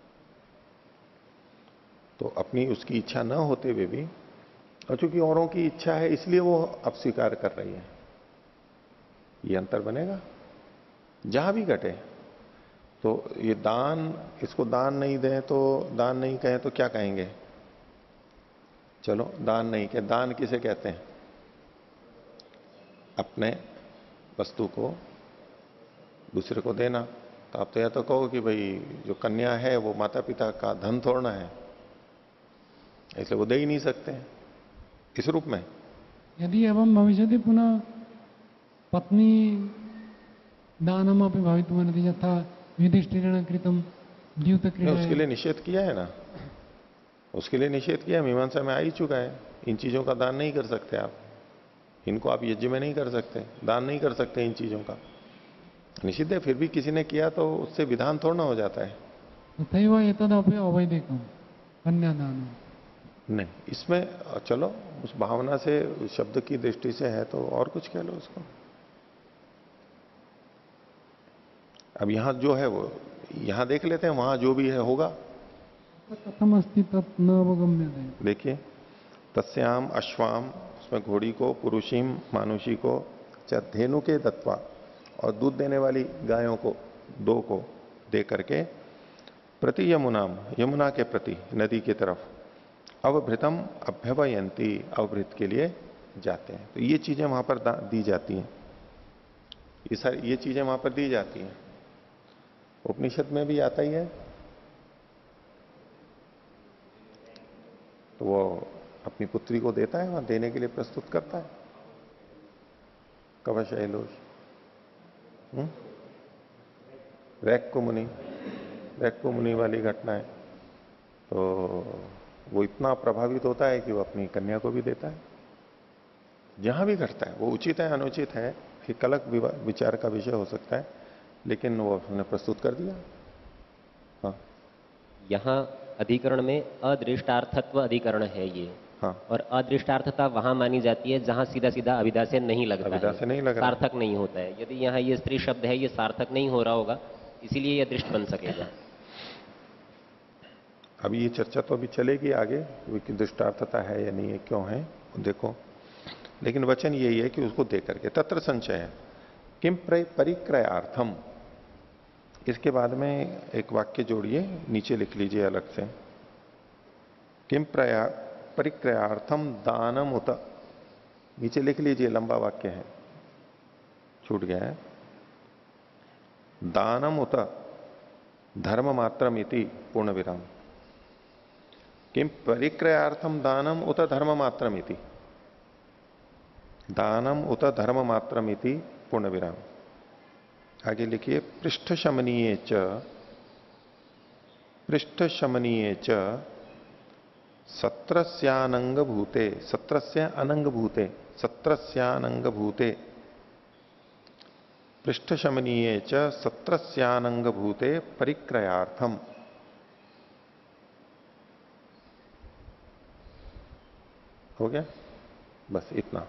तो अपनी उसकी इच्छा न होते हुए भी, और चूंकि औरों की इच्छा है इसलिए वो अब स्वीकार कर रही है, ये अंतर बनेगा जहां भी घटे। तो ये दान, इसको दान नहीं दें तो, दान नहीं कहें तो क्या कहेंगे? चलो दान नहीं कहें, दान किसे कहते हैं? अपने वस्तु को दूसरे को देना। तो आप तो यह तो कहो कि भाई जो कन्या है वो माता पिता का धन थोड़ना है, इसलिए वो दे ही नहीं सकते इस रूप में। यदि एवं भविष्यति पुनः पत्नी दानमपि भवितुमर्हति, यथा युधिष्ठिरेण कृतं द्यूतक्रीडा। उसके लिए निषेध किया है ना, उसके लिए निषेध किया, मीमांसा में आ ही चुका है। इन चीजों का दान नहीं कर सकते आप, इनको आप यज्ञ में नहीं कर सकते, दान नहीं कर सकते, इन चीजों का निषिद्ध है। फिर भी किसी ने किया तो उससे विधान थोड़ा हो जाता है। तथैव एतदपि अवैधिकं कन्यादानम्। नहीं, इसमें चलो उस भावना से, उस शब्द की दृष्टि से है तो और कुछ कह लो उसको। अब यहां जो है वो यहां देख लेते हैं, वहां जो भी है होगा। कथम अस्ति तत् न अवगम्यते। देखिए, तस्याम अश्वाम, उसमें घोड़ी को, पुरुषीम मानुषी को, चाहे धेनु के दत्वा, और दूध देने वाली गायों को, दो को दे करके, प्रति यमुनाम, यमुना के प्रति, नदी की तरफ, अवभृतम अभ्यवयंती, अवभृत के लिए जाते हैं। तो ये चीजें वहां पर दी जाती हैं, ये सारी ये चीजें वहां पर दी जाती हैं। उपनिषद में भी आता ही है। तो वो अपनी पुत्री को देता है, वहां देने के लिए प्रस्तुत करता है। कवच एलोज, रैक्को मुनि वाली घटना है। तो वो इतना प्रभावित होता है कि वो अपनी कन्या को भी देता है। जहां भी घटता है, वो उचित है अनुचित है एक अलग विचार का विषय हो सकता है, लेकिन वो उसने प्रस्तुत कर दिया। हाँ, यहाँ अधिकरण में अदृष्टार्थत्व अधिकरण है ये। हाँ, और अदृष्टार्थता वहां मानी जाती है जहां सीधा सीधा अभिधा से नहीं लग रहा अभिधा है, से नहीं लग रहा है। सार्थक नहीं होता है। यदि यहाँ ये स्त्री शब्द है, ये सार्थक नहीं हो रहा होगा, इसीलिए ये दृष्ट बन सकेगा। अभी ये चर्चा तो अभी चलेगी आगे कि दृष्टार्थता है या नहीं है, क्यों है देखो। लेकिन वचन यही है कि उसको दे करके, तत्र संशय है किम परिक्रयार्थम। इसके बाद में एक वाक्य जोड़िए, नीचे लिख लीजिए अलग से, किम परिक्रयार्थम दानम उत। नीचे लिख लीजिए, लंबा वाक्य है, छूट गया है। दानम उत धर्म मात्रम इति पूर्ण विराम। किम परिक्रयार्थम दानम उत धर्म मात्रम इति, दानम उत धर्म मात्रम इति पूर्ण विराम। आगे लिखिए, पृष्ठ शमनीय च सत्रस्यानंग भूते, सत्रस्य अनंग भूते, सत्रस्यानंग भूते, पृष्ठ शमनीय च सत्रस्यानंग भूते परिक्रयार्थम। हो गया, बस इतना।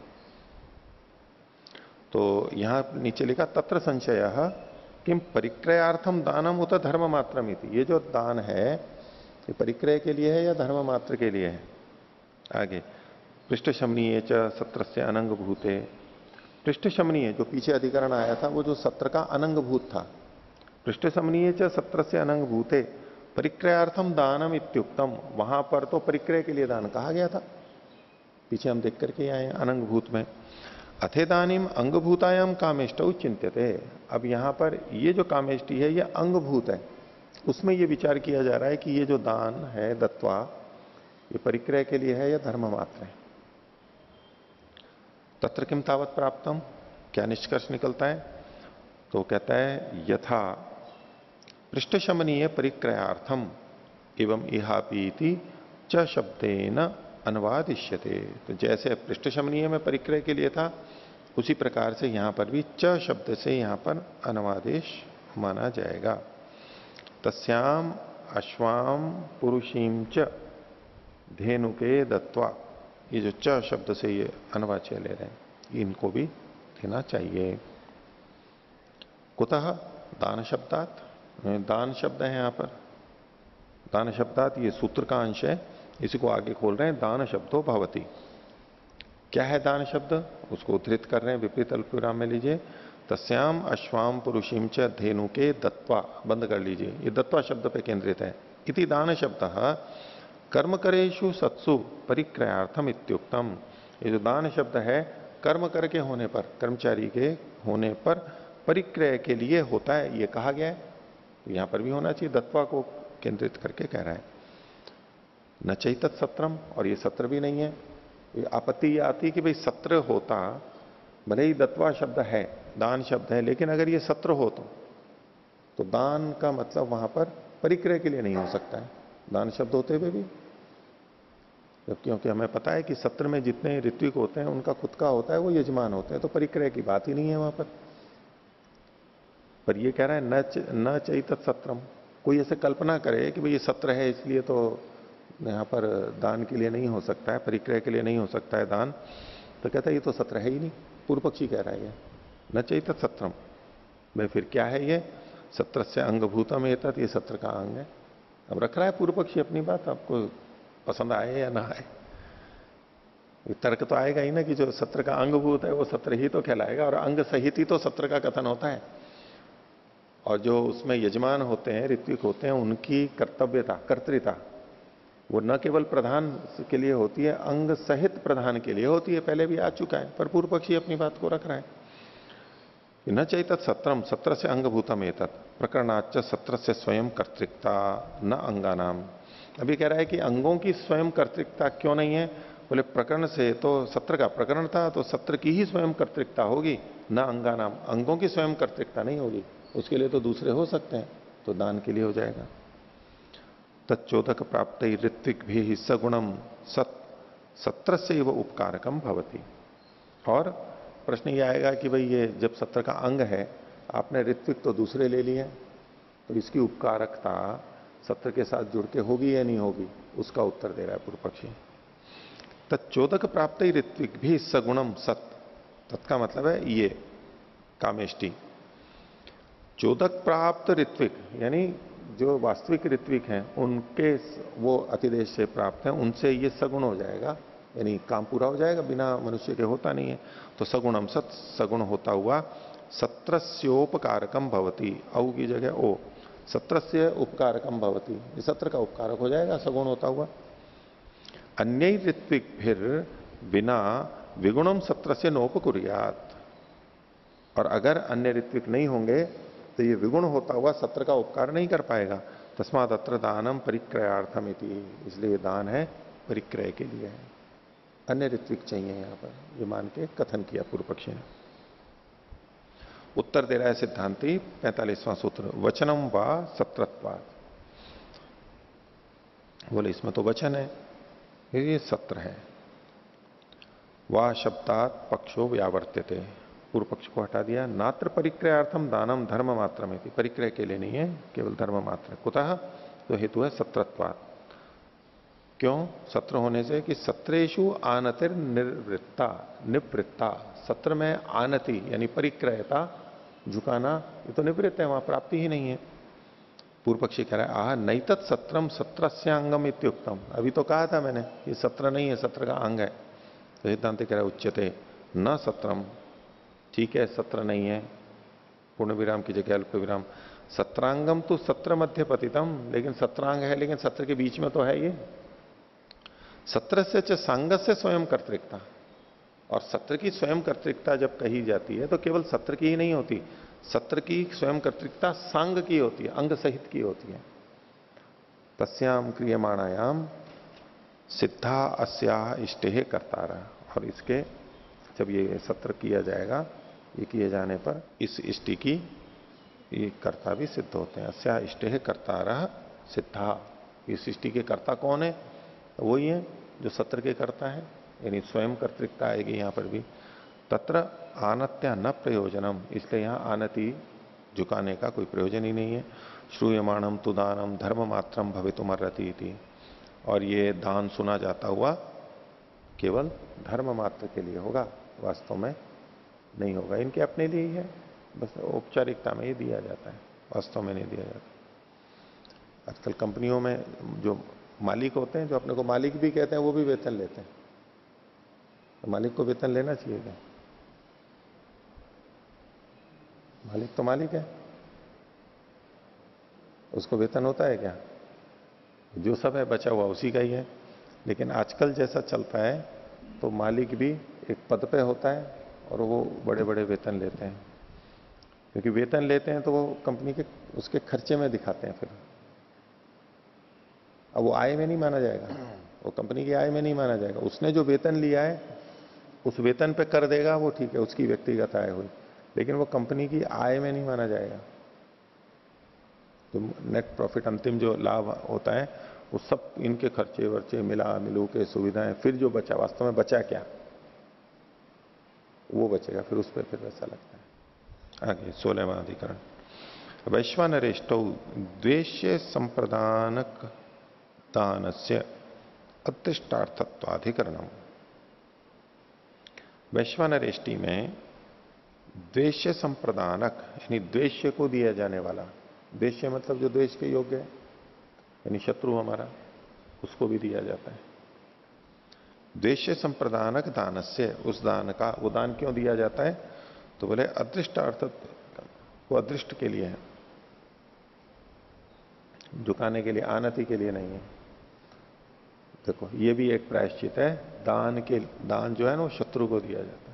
तो यहां नीचे लिखा तत्र संशय किम परिक्रयार्थम दानम उत धर्म मात्रम इति। ये जो दान है ये परिक्रय के लिए है या धर्म मात्र के लिए है? आगे, पृष्ठ शमनीय च सत्रस्य अनंग भूते। पृष्ठ शमनीय जो पीछे अधिकरण आया था, वो जो सत्र का अनंग भूत था। पृष्ठ शमनीय च सत्रस्य अनंग भूते परिक्रयार्थम दानम इत्युक्तम। वहां पर तो परिक्रय के लिए दान कहा गया था, पीछे हम देख करके आए अनंग भूत में। अथेदानीम अंगभूतायाम कामेष्टौ चिंत्यते। अब यहां पर ये जो कामेष्टि है ये अंगभूत है, उसमें ये विचार किया जा रहा है कि ये जो दान है दत्वा, ये परिक्रय के लिए है या धर्म मात्र है। तत्र किम तावत प्राप्तम, क्या निष्कर्ष निकलता है? तो कहता है यथा पृष्ठशमनीय परिक्रयार्थम एवं इहापीति च शब्देन अनुवादिष्यते। तो जैसे पृष्ठशमनीय में परिक्रय के लिए था, उसी प्रकार से यहां पर भी च शब्द से यहां पर अनुवादेश माना जाएगा। तस्याम अश्वाम पुरुषीम च धेनुके दत्वा, ये जो च शब्द से ये अनुवाच्य ले रहे हैं, इनको भी देना चाहिए। कुतः दान शब्दात, दान शब्द है यहां पर, दान शब्दात ये सूत्र का अंश है, इसी को आगे खोल रहे हैं। दान शब्दों भवति, क्या है दान शब्द, उसको उद्धृत कर रहे हैं, विपरीत अल्पविराम में लीजिए। तस्याम अश्वाम पुरुषीम च धेनुके दत्वा, बंद कर लीजिए, ये दत्वा शब्द पे केंद्रित है। इति दान शब्द कर्म करेशु सत्सु परिक्रयार्थम इत्युक्तम। ये जो दान शब्द है कर्म करके होने पर, कर्मचारी के होने पर परिक्रय के लिए होता है, ये कहा गया है। तो यहां पर भी होना चाहिए, दत्वा को केंद्रित करके कह रहा है। न चैतत सत्रम, और ये सत्र भी नहीं है। आपत्ति आती कि भाई सत्र होता, भले ही दत्वा शब्द है, दान शब्द है, लेकिन अगर ये सत्र हो तो दान का मतलब वहां पर परिक्रय के लिए नहीं हो सकता है, दान शब्द होते हुए भी। क्योंकि हमें पता है कि सत्र में जितने ऋत्विक होते हैं उनका खुद का होता है, वो यजमान होते हैं, तो परिक्रय की बात ही नहीं है वहां पर ये कह रहा है न चैतत सत्रम। कोई ऐसे कल्पना करे कि भाई ये सत्र है इसलिए तो यहां पर दान के लिए नहीं हो सकता है, परिक्रय के लिए नहीं हो सकता है दान, तो कहता है ये तो सत्र है ही नहीं। पूर्व पक्षी कह रहा है ये न चैतत सत्रम, भाई फिर क्या है ये? सत्र से अंगभूतम एतत्, ये सत्र का अंग है। अब रख रहा है पूर्व पक्षी अपनी बात, आपको पसंद आए या ना आए, तर्क तो आएगा ही ना कि जो सत्र का अंगभूत है वो सत्र ही तो कहलाएगा, और अंग सहित ही तो सत्र का कथन होता है। और जो उसमें यजमान होते हैं, ऋत्विक होते हैं, उनकी कर्तव्यता, कर्तृता, वो न केवल प्रधान के लिए होती है, अंग सहित प्रधान के लिए होती है। पहले भी आ चुका है, पर पूर्व पक्षी अपनी बात को रख रहा है। न चैतत सत्रम, सत्र से अंगभूतम एतत् प्रकरणाच सत्र से स्वयं कर्तृकता न अंगानाम। अभी कह रहा है कि अंगों की स्वयं कर्तृकता क्यों नहीं है? बोले प्रकरण से तो सत्र का प्रकरण था, तो सत्र की ही स्वयं कर्तृकता होगी, न अंगानाम, अंगों की स्वयं कर्तृकता नहीं होगी। उसके लिए तो दूसरे हो सकते हैं, तो दान के लिए हो जाएगा। तच्चोदक प्राप्त ऋत्विक भी सगुणम सत्र से वो उपकारकम भवती। और प्रश्न ये आएगा कि भाई ये जब सत्र का अंग है, आपने ऋत्विक तो दूसरे ले लिए, तो इसकी उपकारकता सत्र के साथ जुड़ के होगी या नहीं होगी, उसका उत्तर दे रहा है पूर्व पक्षी। तच्चोदक प्राप्त ऋत्विक भी सगुणम सत, तत्का मतलब है ये कामेष्टि। चोदक प्राप्त ऋत्विक यानी जो वास्तविक ऋत्विक हैं उनके, वो अतिदेश से प्राप्त हैं, उनसे ये सगुण हो जाएगा, यानी काम पूरा हो जाएगा, बिना मनुष्य के होता नहीं है। तो सगुणम सत, सगुण होता हुआ सत्रस्योपकारकम भवती, औ की जगह ओ, सत्रस्य उपकारकम भवती, ये सत्र का उपकारक हो जाएगा सगुण होता हुआ। अन्य ऋत्विक फिर बिना विगुणम सत्र से नोपकुर्यात, और अगर अन्य ऋत्विक नहीं होंगे तो ये विगुण होता हुआ सत्र का उपकार नहीं कर पाएगा। तस्मात् अत्र दानम परिक्रयार्थम इति, इसलिए दान है परिक्रय के लिए है, अन्य ऋत्विक चाहिए यहां पर, ये मान के कथन किया पूर्व पक्षी ने। उत्तर दे रहा है सिद्धांति 45वां सूत्र, वचनम वा सत्रत्वात्। बोले इसमें तो वचन है, ये सत्र है। वा शब्दात पक्षो व्यावर्त्यते, पूर्व पक्ष को हटा दिया। नात्र परिक्रयार्थम दानम धर्म मात्र में, परिक्रय के लिए नहीं है, केवल धर्म मात्र। कुतः, तो हेतु है सत्रत्वात्। क्यों सत्र होने से? कि सत्रेषु आनतिर निर्वृत्ता निवृत्ता, सत्र में आनति यानी परिक्रयता, झुकाना, ये तो निवृत्त है, वहां प्राप्ति ही नहीं है। पूर्व पक्षी कह रहा है आह नैतत् सत्रम सत्रस्यांगम इत्युक्तम, अभी तो कहा था मैंने ये सत्र नहीं है, सत्र का अंग है। तो सिद्धांत कह रहा है उच्यते न सत्रम, ठीक है सत्र नहीं है, पूर्ण विराम की जगह अल्प विराम। सत्रांगम तो सत्र मध्य पतितम, लेकिन सत्रांग है, लेकिन सत्र के बीच में तो है ये। सत्र से सांग से स्वयं कर्तृकता, और सत्र की स्वयं कर्तृकता जब कही जाती है तो केवल सत्र की ही नहीं होती, सत्र की स्वयं कर्तृकता सांग की होती है, अंग सहित की होती है। तस्याम क्रियमाणायाम सिद्धा अस्या इष्टे कर्तारा, और इसके जब ये सत्र किया जाएगा, ये किए जाने पर इस इष्टि की ये कर्ता भी सिद्ध होते हैं। अस्या इष्टे कर्तारा सिद्धा, इस इष्टि के कर्ता कौन है? तो वही है जो सत्र के कर्ता है, यानी स्वयं कर्तृकता आएगी यहां पर भी। तत्र आनत्या न प्रयोजनम, इसलिए यहां आनति झुकाने का कोई प्रयोजन ही नहीं है। श्रूयमाणम तु दानम धर्म मात्रम भवितुमर्हति थी, और ये दान सुना जाता हुआ केवल धर्म मात्र के लिए होगा, वास्तव में नहीं होगा। इनके अपने लिए ही है, बस औपचारिकता में ही दिया जाता है, वास्तव में नहीं दिया जाता। आजकल कंपनियों में जो मालिक होते हैं, जो अपने को मालिक भी कहते हैं, वो भी वेतन लेते हैं। तो मालिक को वेतन लेना चाहिए क्या? मालिक तो मालिक है, उसको वेतन होता है क्या? जो सब है बचा हुआ उसी का ही है। लेकिन आजकल जैसा चलता है तो मालिक भी एक पद पे होता है और वो बड़े बड़े वेतन लेते हैं, क्योंकि वेतन लेते हैं तो वो कंपनी के उसके खर्चे में दिखाते हैं फिर। अब वो आय में नहीं माना जाएगा, वो कंपनी की आय में नहीं माना जाएगा। उसने जो वेतन लिया है उस वेतन पे कर देगा, वो ठीक है, उसकी व्यक्तिगत आय हुई, लेकिन वो कंपनी की आय में नहीं माना जाएगा। तो नेट प्रॉफिट, अंतिम जो लाभ होता है, वो सब इनके खर्चे वर्चे मिला मिलू के सुविधाएं, फिर जो बचा, वास्तव में बचा क्या, वो बचेगा, फिर उस पर फिर वैसा लगता है। आगे 16वां अधिकरण, वैश्वानरेष्टौ द्वेष्य संप्रदानक दानस्य अदृष्टार्थत्वाधिकरणम। वैश्वानरेष्टि में द्वेष्य संप्रदानक, यानी द्वेष्य को दिया जाने वाला, द्वेष्य मतलब जो द्वेष के योग्य है, यानी शत्रु हमारा, उसको भी दिया जाता है। द्वेष्य संप्रदानक दानस्य, उस दान का, वो दान क्यों दिया जाता है? तो बोले अदृष्ट अर्थ, वो अदृष्ट के लिए है, झुकाने के लिए, आनति के लिए नहीं है। देखो ये भी एक प्रायश्चित है, दान जो है ना वो शत्रु को दिया जाता है।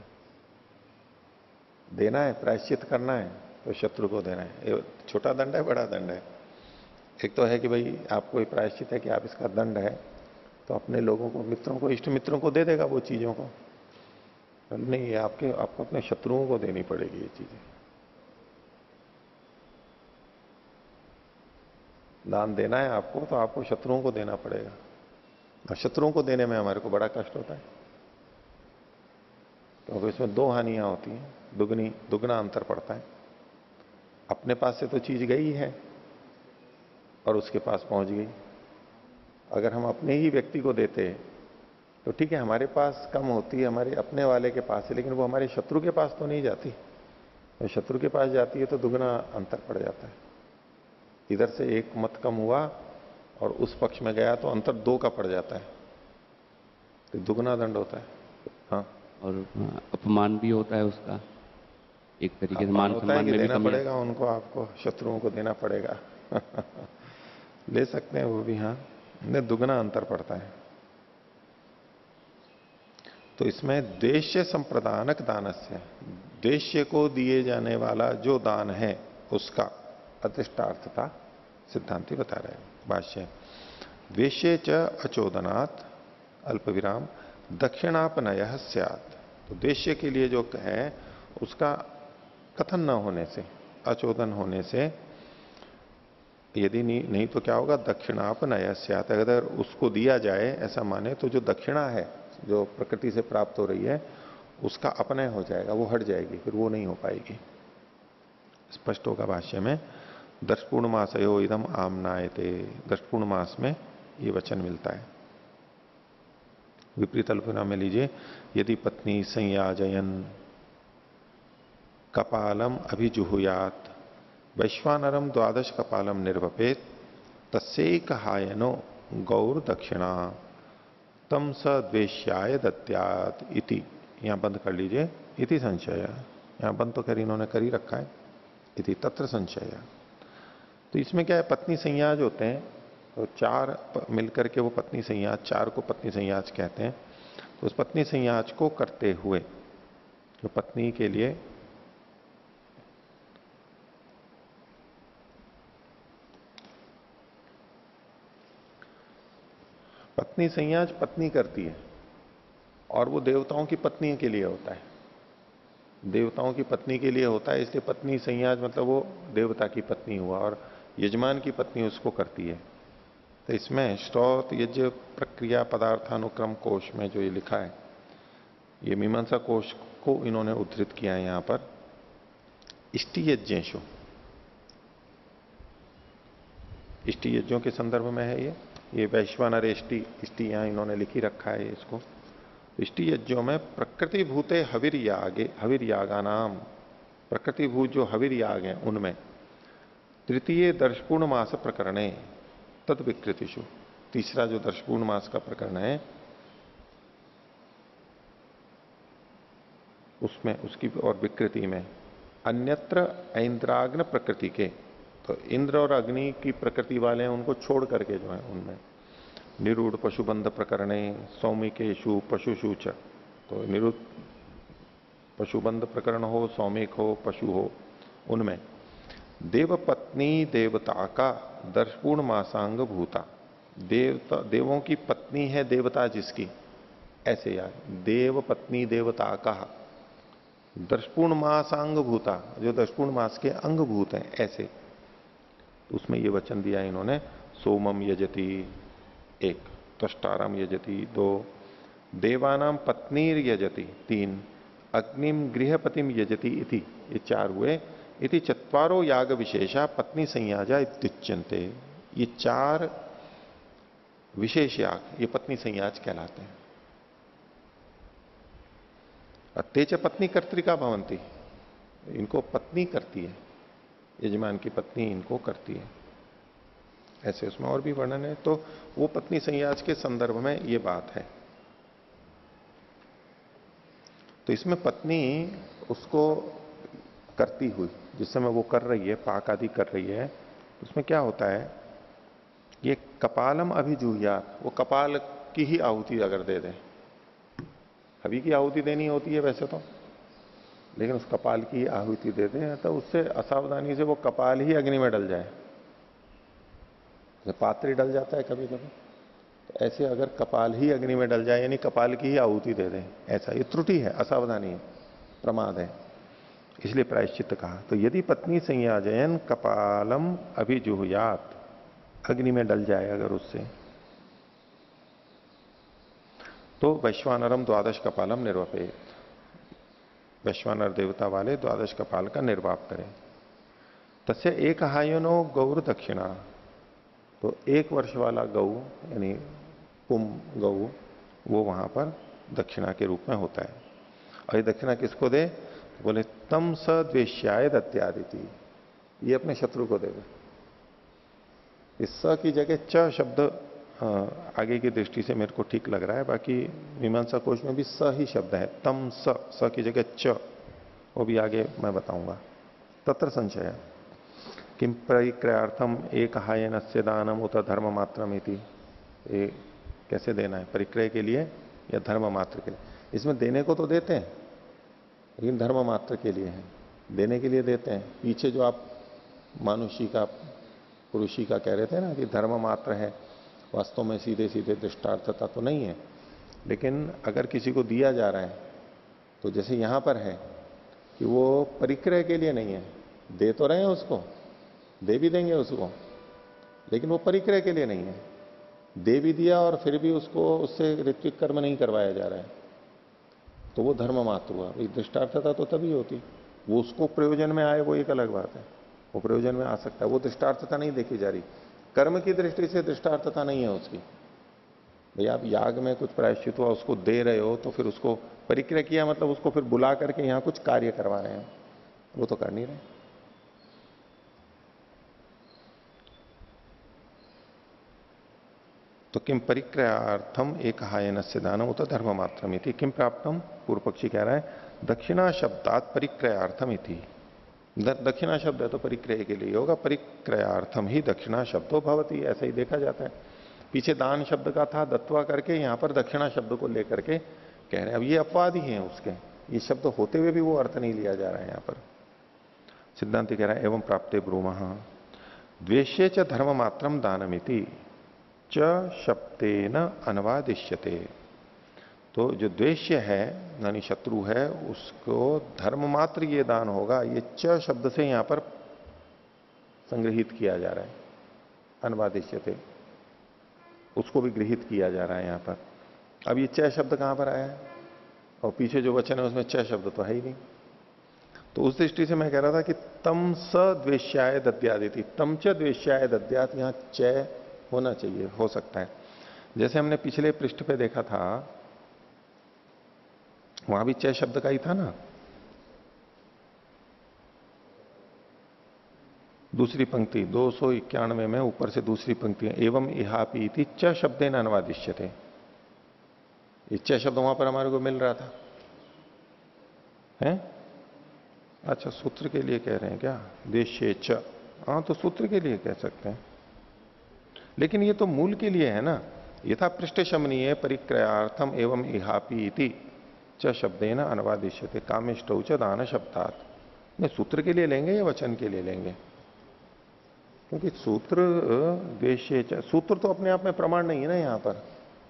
देना है, प्रायश्चित करना है तो शत्रु को देना है। ये छोटा दंड है, बड़ा दंड है। एक तो है कि भाई आपको प्रायश्चित है कि आप इसका दंड है तो अपने लोगों को, मित्रों को, इष्ट मित्रों को दे देगा वो चीजों को, नहीं आपको अपने शत्रुओं को देनी पड़ेगी ये चीजें। दान देना है आपको तो आपको शत्रुओं को देना पड़ेगा, और शत्रुओं को देने में हमारे को बड़ा कष्ट होता है, क्योंकि इसमें दो हानियां होती हैं, दुगना अंतर पड़ता है। अपने पास से तो चीज गई है और उसके पास पहुंच गई। अगर हम अपने ही व्यक्ति को देते तो ठीक है, हमारे पास कम होती है, हमारे अपने वाले के पास है, लेकिन वो हमारे शत्रु के पास तो नहीं जाती। तो शत्रु के पास जाती है तो दुगना अंतर पड़ जाता है। इधर से एक मत कम हुआ और उस पक्ष में गया तो अंतर दो का पड़ जाता है, तो दुगना दंड होता है। हाँ, और अपमान भी होता है उसका, एक तरीके से मान होता है सम्मान कि में भी देना कमी पड़ेगा उनको, आपको शत्रुओं को देना पड़ेगा। ले सकते हैं वो भी, हाँ, दुगना अंतर पड़ता है। तो इसमें देश्य संप्रदानक दानस्य, देश्य को दिए जाने वाला जो दान है उसका अदृष्टार्थता सिद्धांति बता रहे हैं। भाष्य, द्वेष्य च अचोदनात् अल्प विराम दक्षिणापनय स्यात्। तो देश्य के लिए जो है उसका कथन न होने से, अचोदन होने से, यदि नहीं तो क्या होगा, दक्षिणापनय स्यात्, अगर उसको दिया जाए ऐसा माने तो जो दक्षिणा है जो प्रकृति से प्राप्त हो रही है उसका अपनय हो जाएगा, वो हट जाएगी, फिर वो नहीं हो पाएगी। स्पष्ट होगा भाष्य में, दशपूर्णमासयो इदम आमनायते, दशपूर्णमास में ये वचन मिलता है। विपरीत अल्पना में लीजिए, यदि पत्नी संयाजयन कपालम अभिजुहुयात वैश्वानरम द्वादश कपालम निर्वपेत तस्यैक हायनो गौर दक्षिणा तम स द्वेश्याय दत्यात इति। यहां बंद कर लीजिए, इति संशय, यहां बंद तो कर इन्होंने कर ही रखा है, इति तत्र संशय। तो इसमें क्या है, पत्नी संयाज होते हैं तो चार मिलकर के वो पत्नी संयाज, चार को पत्नी संयाज कहते हैं। तो उस पत्नी संयाज को करते हुए जो पत्नी के लिए पत्नी संयाज पत्नी करती है और वो देवताओं की पत्नी के लिए होता है, देवताओं की पत्नी के लिए होता है, इसलिए पत्नी संयाज मतलब वो देवता की पत्नी हुआ और यजमान की पत्नी उसको करती है। तो इसमें श्रौत यज्ञ प्रक्रिया पदार्थानुक्रम कोश में जो ये लिखा है, ये मीमांसा कोश को इन्होंने उद्धृत किया है यहां पर। इष्टि यज्ञेशु, इष्टि यज्ञों के संदर्भ में है ये वैश्वानर इष्टि यहां इन्होंने लिखी रखा है इसको। इष्टि यज्ञों में प्रकृति भूते हविर यागे, हविर यागा नाम, प्रकृति भूत जो हविर याग है उनमें तृतीय दर्शपूर्ण मास प्रकरणे तद विकृतिशु, तीसरा जो दर्शपूर्ण मास का प्रकरण है उसमें उसकी और विकृति में अन्यत्र ऐन्द्राग्न प्रकृति के, तो इंद्र और अग्नि की प्रकृति वाले हैं उनको छोड़ करके जो है उनमें निरूढ़ पशुबंध प्रकरणे सौमिकेशु पशुषु च, तो निरूढ़ पशुबंध प्रकरण हो, सौमिक हो, पशु हो, उनमें देवपत्नी देवता का दर्शपूर्ण मासांग भूता, देवता देवों की पत्नी है देवता जिसकी, ऐसे यार देव पत्नी देवता का दर्शपूर्ण मासांग भूता, जो दर्शपूर्ण मास के अंग भूत हैं ऐसे, उसमें ये वचन दिया इन्होंने। सोमम यजति एक, त्वष्टाराम यजति दो, देवानाम पत्नीर यजति तीन, अग्निम गृहपतिम यजति इति, ये चार हुए। इति चत्वारो याग विशेषा पत्नी संयाजा इत्युच्यन्ते, ये चार विशेष याग ये पत्नी संयाज कहलाते हैं। तेज पत्नी कर्तिका भवंती, इनको पत्नी करती है, यजमान की पत्नी इनको करती है, ऐसे उसमें और भी वर्णन है। तो वो पत्नी संयाज के संदर्भ में ये बात है। तो इसमें पत्नी उसको करती हुई जिस समय वो कर रही है, पाक आदि कर रही है, उसमें क्या होता है, ये कपालम अभिजूया, वो कपाल की ही आहुति अगर दे दे, हवि की आहुति देनी होती है वैसे तो, लेकिन उस कपाल की आहुति दे दें तो उससे असावधानी से वो कपाल ही अग्नि में डल जाए, पात्र डल जाता है कभी कभी, तो ऐसे अगर कपाल ही अग्नि में डल जाए यानी कपाल की ही आहुति दे दें, ऐसा ये त्रुटि है, असावधानी है, प्रमाद है, इसलिए प्रायश्चित कहा। तो यदि पत्नी संयाजयन कपालम अभिजुहुयात, अग्नि में डल जाए अगर उससे, तो वैश्वानरम द्वादश कपालम निर्वपेत, वैश्वानर देवता वाले द्वादश कपाल का निर्वाप करें। तस्य एक हायनो गौर दक्षिणा, तो 1 वर्ष वाला गौ यानी कुम गौ वो वहां पर दक्षिणा के रूप में होता है। और ये दक्षिणा किसको दे, बोले तम स द्वेश्याय दत्यादिति, ये अपने शत्रु को देगा। इस स की जगह च शब्द आगे की दृष्टि से मेरे को ठीक लग रहा है, बाकी मीमांसा कोश में भी स ही शब्द है, तम स की जगह च, वो भी आगे मैं बताऊंगा। तत्र संशय किम परिक्रयार्थम एक हायनस्य दानम उत धर्म मात्रम इति, ये कैसे देना है, परिक्रय के लिए या धर्म मात्र के लिए। इसमें देने को तो देते हैं लेकिन धर्म मात्र के लिए है, देने के लिए देते हैं। पीछे जो आप मानुषी का पुरुषी का कह रहे थे ना कि धर्म मात्र है, वास्तव में सीधे सीधे दृष्टार्थता तो नहीं है, लेकिन अगर किसी को दिया जा रहा है तो जैसे यहां पर है कि वो परिक्रय के लिए नहीं है, दे तो रहे हैं उसको, दे भी देंगे उसको, लेकिन वो परिक्रय के लिए नहीं है, दे भी दिया और फिर भी उसको उससे ऋत्विक कर्म नहीं करवाया जा रहा है, तो वो धर्म मात्र हुआ। दृष्टार्थता तो तभी होती, वो उसको प्रयोजन में आए वो एक अलग बात है, वो प्रयोजन में आ सकता है, वो दृष्टार्थता नहीं देखी जा रही, कर्म की दृष्टि से दृष्टार्थता नहीं है उसकी। भैया आप याग में कुछ प्रायश्चित हुआ उसको दे रहे हो तो फिर उसको परिक्रय किया मतलब उसको फिर बुला करके यहां कुछ कार्य करवा रहे हैं, वो तो कर नहीं रहे। तो किम परिक्रयार्थम एक हायनस्य दानम उत धर्म मात्रम इति किम प्राप्तम, पूर्व पक्षी कह रहा है दक्षिणा शब्दात परिक्रयार्थम इति, दक्षिणा शब्द है तो परिक्रय के लिए होगा, परिक्रयार्थम ही दक्षिणा शब्दों भवती, ऐसा ही देखा जाता है। पीछे दान शब्द का था दत्वा करके, यहां पर दक्षिणा शब्द को लेकर के कह रहे हैं। अब ये अपवाद ही हैं उसके, ये शब्द होते हुए भी वो अर्थ नहीं लिया जा रहा है यहां पर। सिद्धांत कह रहा है एवं प्राप्ते ब्रूमः द्वेष्ये च धर्म मात्रम दानमिति च शब्देन अनुवादिष्यते। तो जो द्वेष्य है यानी शत्रु है उसको धर्म मात्र ये दान होगा, ये च शब्द से यहां पर संग्रहित किया जा रहा है, अनुवादिष्यते, उसको भी गृहित किया जा रहा है यहां पर। अब ये च शब्द कहां पर आया है, और पीछे जो वचन है उसमें च शब्द तो है ही नहीं। तो उस दृष्टि से मैं कह रहा था कि तम स द्वेष्याय दद्यादिति, तम च द्वेष्याय दद्यात, यहां च होना चाहिए, हो सकता है। जैसे हमने पिछले पृष्ठ पे देखा था, वहां भी च शब्द का ही था ना, दूसरी पंक्ति 291 में ऊपर से दूसरी पंक्ति, एवं इहापीति च शब्देन अनुवादिष्यते। ये च शब्द वहां पर हमारे को मिल रहा था, है? अच्छा, सूत्र के लिए कह रहे हैं क्या, देशे च? हाँ, तो सूत्र के लिए कह सकते हैं, लेकिन ये तो मूल के लिए है ना। यथा पृष्ठ शमनीय परिक्रयार्थम एवं इहापी इति च शब्देन अनुवादिष्यते कामेष्टौ च दान शब्दात। नहीं, सूत्र के लिए लेंगे या वचन के लिए लेंगे? क्योंकि सूत्र देशे च, सूत्र तो अपने आप में प्रमाण नहीं है ना यहां पर।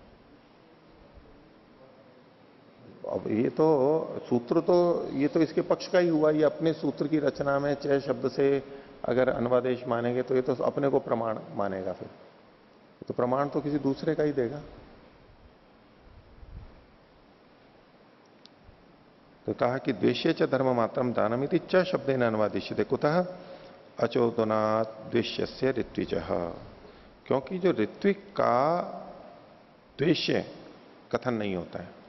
अब ये तो सूत्र तो, ये तो इसके पक्ष का ही हुआ, ये अपने सूत्र की रचना में च शब्द से अगर अनुवादेश मानेंगे तो ये तो अपने को प्रमाण मानेगा, फिर तो प्रमाण तो किसी दूसरे का ही देगा। तो कहा कि द्वेष्ये च धर्म मात्रम दानमिति च शब्देन अनुवादिष्यते कुतः अचोदनात् द्वेष्यस्य ऋत्विजः, क्योंकि जो ऋत्विक का द्वेष्य कथन नहीं होता है।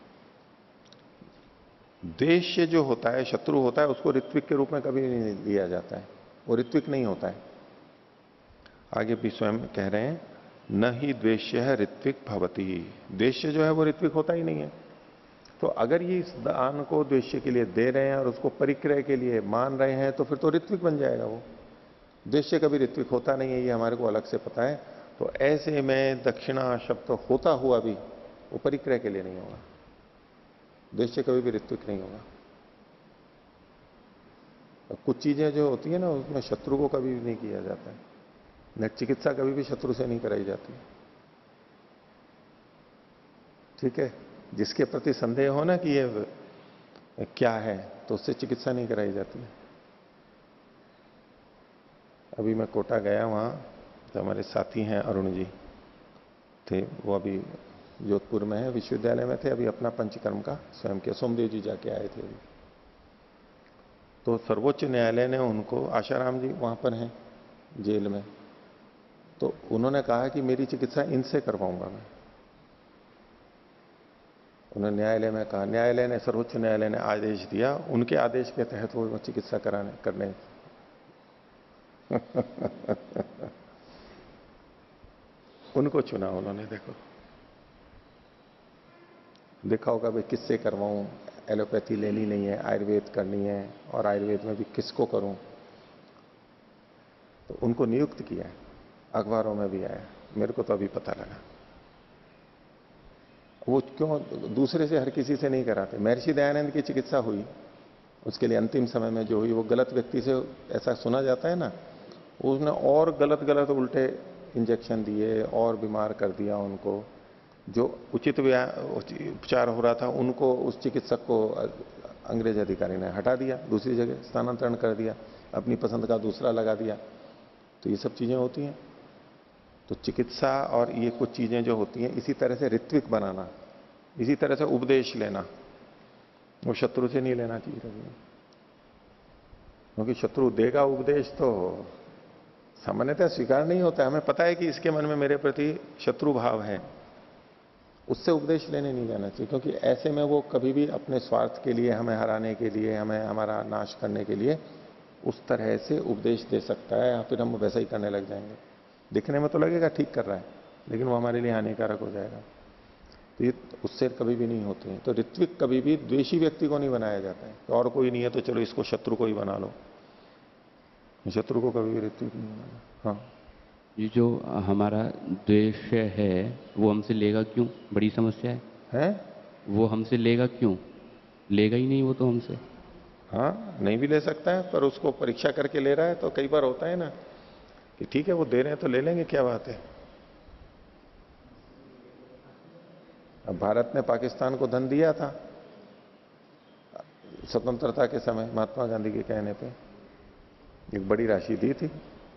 द्वेष्य जो होता है, शत्रु होता है, उसको ऋत्विक के रूप में कभी नहीं लिया जाता है, वो ऋत्विक नहीं होता है। आगे भी स्वयं कह रहे हैं न ही द्वेष्य है ऋत्विक भवती, द्वेष्य जो है वो ऋत्विक होता ही नहीं है। तो अगर ये इस दान को द्वेष्य के लिए दे रहे हैं और उसको परिक्रय के लिए मान रहे हैं तो फिर तो ऋत्विक बन जाएगा वो। द्वेष्य कभी ऋत्विक होता नहीं है, ये हमारे को अलग से पता है। तो ऐसे में दक्षिणा शब्द होता हुआ भी वो परिक्रय के लिए नहीं होगा, द्वेष्य कभी भी ऋत्विक नहीं होगा। तो कुछ चीजें जो होती है ना उसमें शत्रु को कभी भी नहीं किया जाता है, न चिकित्सा कभी भी शत्रु से नहीं कराई जाती, ठीक है। जिसके प्रति संदेह हो ना कि ये क्या है तो उससे चिकित्सा नहीं कराई जाती है। अभी मैं कोटा गया, वहां तो हमारे साथी हैं अरुण जी थे, वो अभी जोधपुर में है, विश्वविद्यालय में थे, अभी अपना पंचकर्म का स्वयं किया, सोमदेव जी जाके आए थे अभी। तो सर्वोच्च न्यायालय ने उनको, आशाराम जी वहां पर हैं जेल में, तो उन्होंने कहा कि मेरी चिकित्सा इनसे करवाऊंगा मैं। उन्होंने न्यायालय में कहा, न्यायालय ने, सर्वोच्च न्यायालय ने आदेश दिया, उनके आदेश के तहत वो चिकित्सा करने उनको चुना उन्होंने। देखा होगा भाई किससे करवाऊं, एलोपैथी लेनी नहीं है, आयुर्वेद करनी है, और आयुर्वेद में भी किसको करूं, तो उनको नियुक्त किया है, अखबारों में भी आया, मेरे को तो अभी पता लगा। वो क्यों दूसरे से, हर किसी से नहीं कराते। महर्षि दयानंद की चिकित्सा हुई, उसके लिए अंतिम समय में जो हुई वो गलत व्यक्ति से, ऐसा सुना जाता है ना, उसने और गलत गलत उल्टे इंजेक्शन दिए और बीमार कर दिया उनको। जो उचित उपचार हो रहा था उनको, उस चिकित्सक को अंग्रेज अधिकारी ने हटा दिया, दूसरी जगह स्थानांतरण कर दिया, अपनी पसंद का दूसरा लगा दिया। तो ये सब चीजें होती हैं। तो चिकित्सा और ये कुछ चीजें जो होती हैं, इसी तरह से ऋत्विक बनाना, इसी तरह से उपदेश लेना, वो शत्रु से नहीं लेना चाहिए कभी, क्योंकि शत्रु देगा उपदेश तो सामान्यतः स्वीकार नहीं होता है। हमें पता है कि इसके मन में मेरे प्रति शत्रु भाव है, उससे उपदेश लेने नहीं जाना चाहिए, क्योंकि ऐसे में वो कभी भी अपने स्वार्थ के लिए, हमें हराने के लिए, हमें हमारा नाश करने के लिए उस तरह से उपदेश दे सकता है, या फिर हम वैसा ही करने लग जाएंगे। दिखने में तो लगेगा ठीक कर रहा है, लेकिन वो हमारे लिए हानिकारक हो जाएगा। तो ये उससे कभी भी नहीं होते हैं। तो ऋत्विक कभी भी द्वेषी व्यक्ति को नहीं बनाया जाता है, तो और कोई नहीं है तो चलो इसको शत्रु को ही बना लो, शत्रु को कभी भी ऋत्विक नहीं बनाना। हाँ, ये जो हमारा द्वेष है वो हमसे लेगा क्यों, बड़ी समस्या है। वो हमसे लेगा क्यों? लेगा ही नहीं वो तो हमसे। हाँ, नहीं भी ले सकता है, पर उसको परीक्षा करके ले रहा है। तो कई बार होता है ना कि ठीक है वो दे रहे हैं तो ले लेंगे, क्या बात है। अब भारत ने पाकिस्तान को धन दिया था स्वतंत्रता के समय, महात्मा गांधी के कहने पे एक बड़ी राशि दी थी,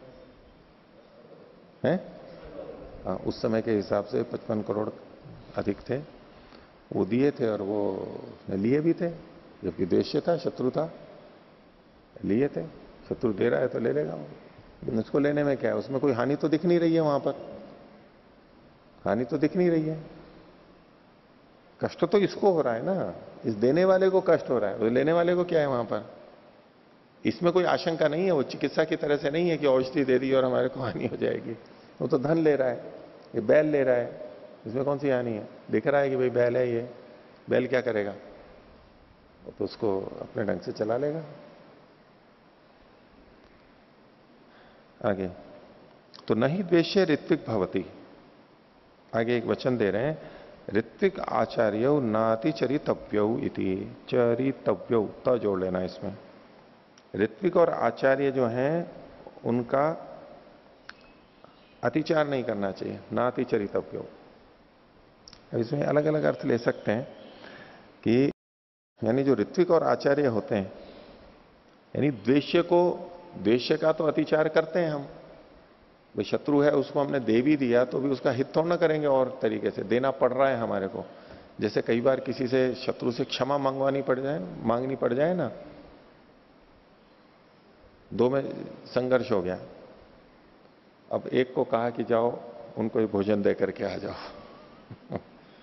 हैं? हाँ, उस समय के हिसाब से 55 करोड़ अधिक थे, वो दिए थे। और वो लिए भी थे, जबकि देश था, शत्रु था, लिए थे। शत्रु दे रहा है तो ले लेगा वो। उसको लेने में क्या है, उसमें कोई हानि तो दिख नहीं रही है, वहां पर हानि तो दिख नहीं रही है। कष्ट तो इसको हो रहा है ना, इस देने वाले को कष्ट हो रहा है, लेने वाले को क्या है वहां पर। इसमें कोई आशंका नहीं है, वो चिकित्सा की तरह से नहीं है कि औषधि दे दी और हमारे को हानि हो जाएगी। वो तो धन ले रहा है, ये बैल ले रहा है, इसमें कौन सी हानि है। दिख रहा है कि भाई बैल है, ये बैल क्या करेगा, तो उसको अपने ढंग से चला लेगा। आगे तो नहीं द्वेष्य ऋत्विक भवती, आगे एक वचन दे रहे हैं, ऋत्विक आचार्य नाति चरितव्यौ इति, चरितव्यौ त जोड़ लेना इसमें। ऋत्विक और आचार्य जो हैं उनका अतिचार नहीं करना चाहिए, नाति चरितव्यौ। इसमें अलग अलग अर्थ ले सकते हैं कि यानी जो ऋत्विक और आचार्य होते हैं, यानी द्वेष्य का तो अतिचार करते हैं हम। भाई शत्रु है, उसको हमने दे भी दिया तो भी उसका हित थोड़ा ना करेंगे, और तरीके से देना पड़ रहा है हमारे को। जैसे कई बार किसी से शत्रु से क्षमा मांगनी पड़ जाए ना, दो में संघर्ष हो गया, अब एक को कहा कि जाओ उनको ही भोजन दे करके आ जाओ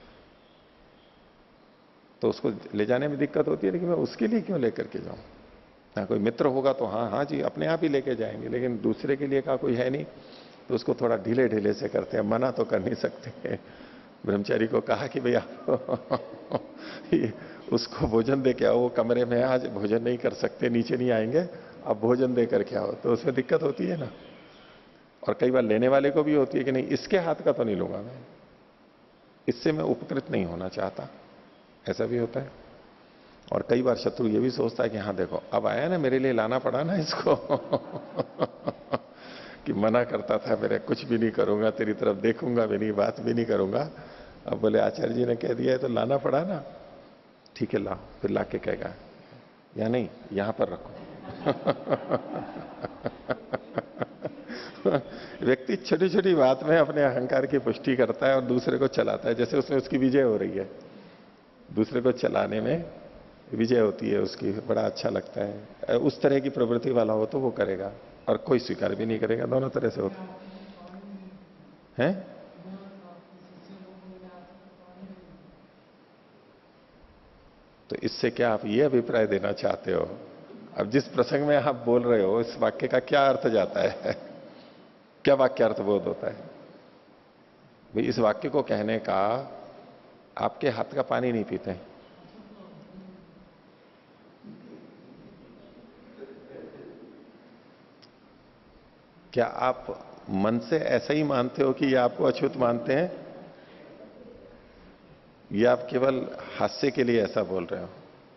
तो उसको ले जाने में दिक्कत होती है, लेकिन मैं उसके लिए क्यों लेकर के जाऊं। हाँ, कोई मित्र होगा तो हाँ हाँ जी अपने आप ही लेके जाएंगे, लेकिन दूसरे के लिए का कोई है नहीं, तो उसको थोड़ा ढीले ढीले से करते हैं, मना तो कर नहीं सकते। ब्रह्मचारी को कहा कि भैया उसको भोजन दे के आओ, वो कमरे में आज भोजन नहीं कर सकते, नीचे नहीं आएंगे, अब भोजन दे करके आओ, तो उसमें दिक्कत होती है ना। और कई बार लेने वाले को भी होती है कि नहीं इसके हाथ का तो नहीं लूंगा मैं, इससे मैं उपकृत नहीं होना चाहता, ऐसा भी होता है। और कई बार शत्रु ये भी सोचता है कि हाँ देखो अब आया ना, मेरे लिए लाना पड़ा ना इसको कि मना करता था मेरे, कुछ भी नहीं करूंगा, तेरी तरफ देखूंगा भी नहीं, बात भी नहीं करूंगा, अब बोले आचार्य जी ने कह दिया है तो लाना पड़ा ना, ठीक है लाओ। फिर ला के कहेगा या नहीं यहां पर रखो व्यक्ति छोटी छोटी बात में अपने अहंकार की पुष्टि करता है और दूसरे को चलाता है, जैसे उसमें उसकी विजय हो रही है, दूसरे को चलाने में विजय होती है उसकी, बड़ा अच्छा लगता है। उस तरह की प्रवृत्ति वाला हो तो वो करेगा, और कोई स्वीकार भी नहीं करेगा, दोनों तरह से होता है। तो इससे क्या आप ये अभिप्राय देना चाहते हो, अब जिस प्रसंग में आप बोल रहे हो इस वाक्य का क्या अर्थ जाता है क्या वाक्य अर्थ बोध होता है भाई, इस वाक्य को कहने का आपके हाथ का पानी नहीं पीते हैं, क्या आप मन से ऐसा ही मानते हो कि ये आपको अछूत मानते हैं, या आप केवल हास्य के लिए ऐसा बोल रहे हो।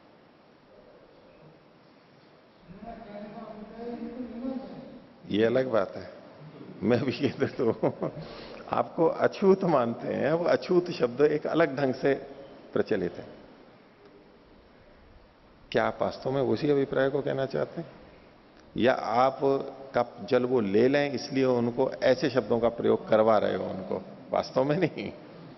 ये अलग बात है, मैं भी ये देता हूं आपको अछूत मानते हैं, वो अछूत शब्द एक अलग ढंग से प्रचलित है। क्या आप वास्तव में उसी अभिप्राय को कहना चाहते हैं, या आप का जल वो ले लें इसलिए उनको ऐसे शब्दों का प्रयोग करवा रहे हो उनको, वास्तव में नहीं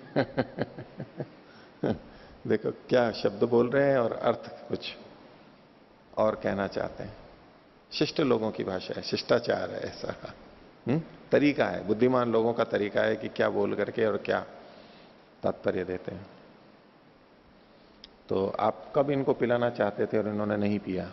देखो क्या शब्द बोल रहे हैं और अर्थ कुछ और कहना चाहते हैं। शिष्ट लोगों की भाषा है, शिष्टाचार है, ऐसा तरीका है, बुद्धिमान लोगों का तरीका है कि क्या बोल करके और क्या तात्पर्य देते हैं। तो आप कब इनको पिलाना चाहते थे और इन्होंने नहीं पिया।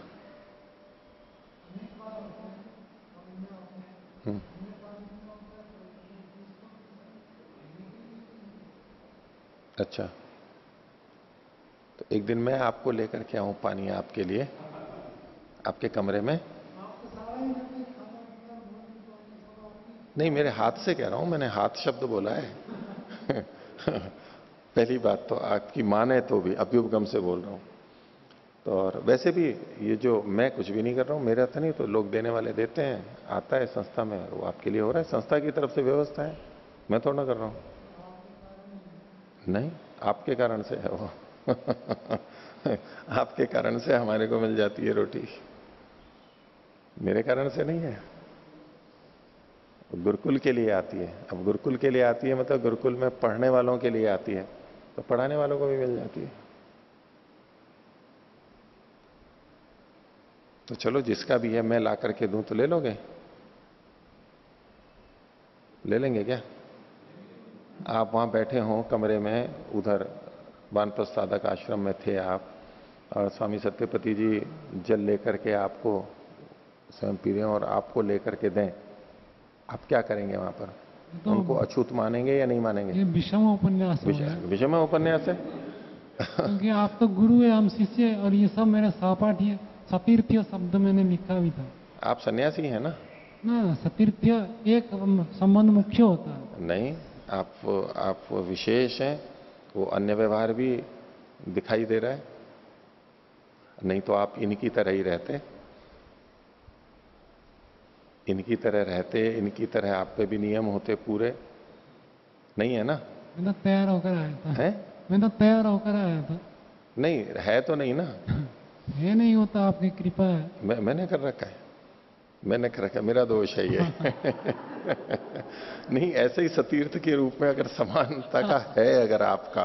अच्छा, तो एक दिन मैं आपको लेकर के आऊं पानी आपके लिए आपके कमरे में। नहीं, मेरे हाथ से कह रहा हूं, मैंने हाथ शब्द बोला है पहली बात तो आपकी माने तो भी अभ्युपगम से बोल रहा हूं। तो और वैसे भी ये जो मैं कुछ भी नहीं कर रहा हूं, मेरा तो नहीं, तो लोग देने वाले देते हैं, आता है संस्था में, वो आपके लिए हो रहा है, संस्था की तरफ से व्यवस्था है, मैं थोड़ा ना कर रहा हूं। नहीं, आपके कारण से है वो। आपके कारण से हमारे को मिल जाती है रोटी, मेरे कारण से नहीं है। गुरुकुल के लिए आती है। अब गुरुकुल के लिए आती है मतलब गुरुकुल में पढ़ने वालों के लिए आती है, तो पढ़ाने वालों को भी मिल जाती है। तो चलो जिसका भी है, मैं ला करके दूं तो ले लोगे? ले लेंगे क्या? आप वहां बैठे हो कमरे में, उधर वानप्रस्थ साधक आश्रम में थे आप, और स्वामी सत्यपति जी जल लेकर के आपको स्वयं पी रहे हैं और आपको लेकर के दें, आप क्या करेंगे वहां पर? तो उनको अछूत मानेंगे या नहीं मानेंगे? ये विषम उपन्यास हो गया। विषम उपन्यास है। क्योंकि आप तो गुरु है, हम शिष्य है, और ये सब मेरे सहपाठी है। सतीर्थ्य शब्द मैंने लिखा भी था आप सन्यासी हैं ना? ना। सतीर्थ्य एक संबंध मुख्य होता है। नहीं, आप विशेष हैं, वो अन्य व्यवहार भी दिखाई दे रहा है, नहीं तो आप इनकी तरह ही रहते, इनकी तरह रहते, इनकी तरह आप पे भी नियम होते पूरे, नहीं है ना? मैं तो तैयार होकर आया था। है? मैं तो तैयार होकर आया था। नहीं है तो नहीं ना? ये नहीं होता, आपकी कृपा है। मैंने कर रखा है, मैंने कर रखा है, मेरा दोष है ये। नहीं, ऐसे ही सतीर्थ के रूप में अगर समानता का है अगर आपका,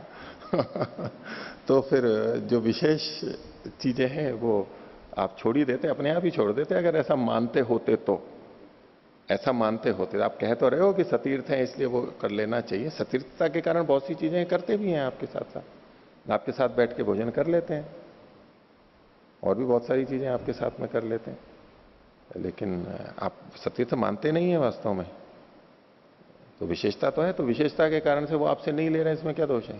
तो फिर जो विशेष चीजें हैं वो आप छोड़ ही देते, अपने आप ही छोड़ देते अगर ऐसा मानते होते तो। ऐसा मानते होते, आप कह तो रहे हो कि सतीर्थ हैं इसलिए वो कर लेना चाहिए, सतीर्थता के कारण बहुत सी चीजें करते भी हैं आपके साथ साथ, आपके साथ बैठ के भोजन कर लेते हैं, और भी बहुत सारी चीजें आपके साथ में कर लेते हैं, लेकिन आप सतीर्थ मानते नहीं है वास्तव में। तो विशेषता तो है, तो विशेषता के कारण से वो आपसे नहीं ले रहे हैं, इसमें क्या दोष है?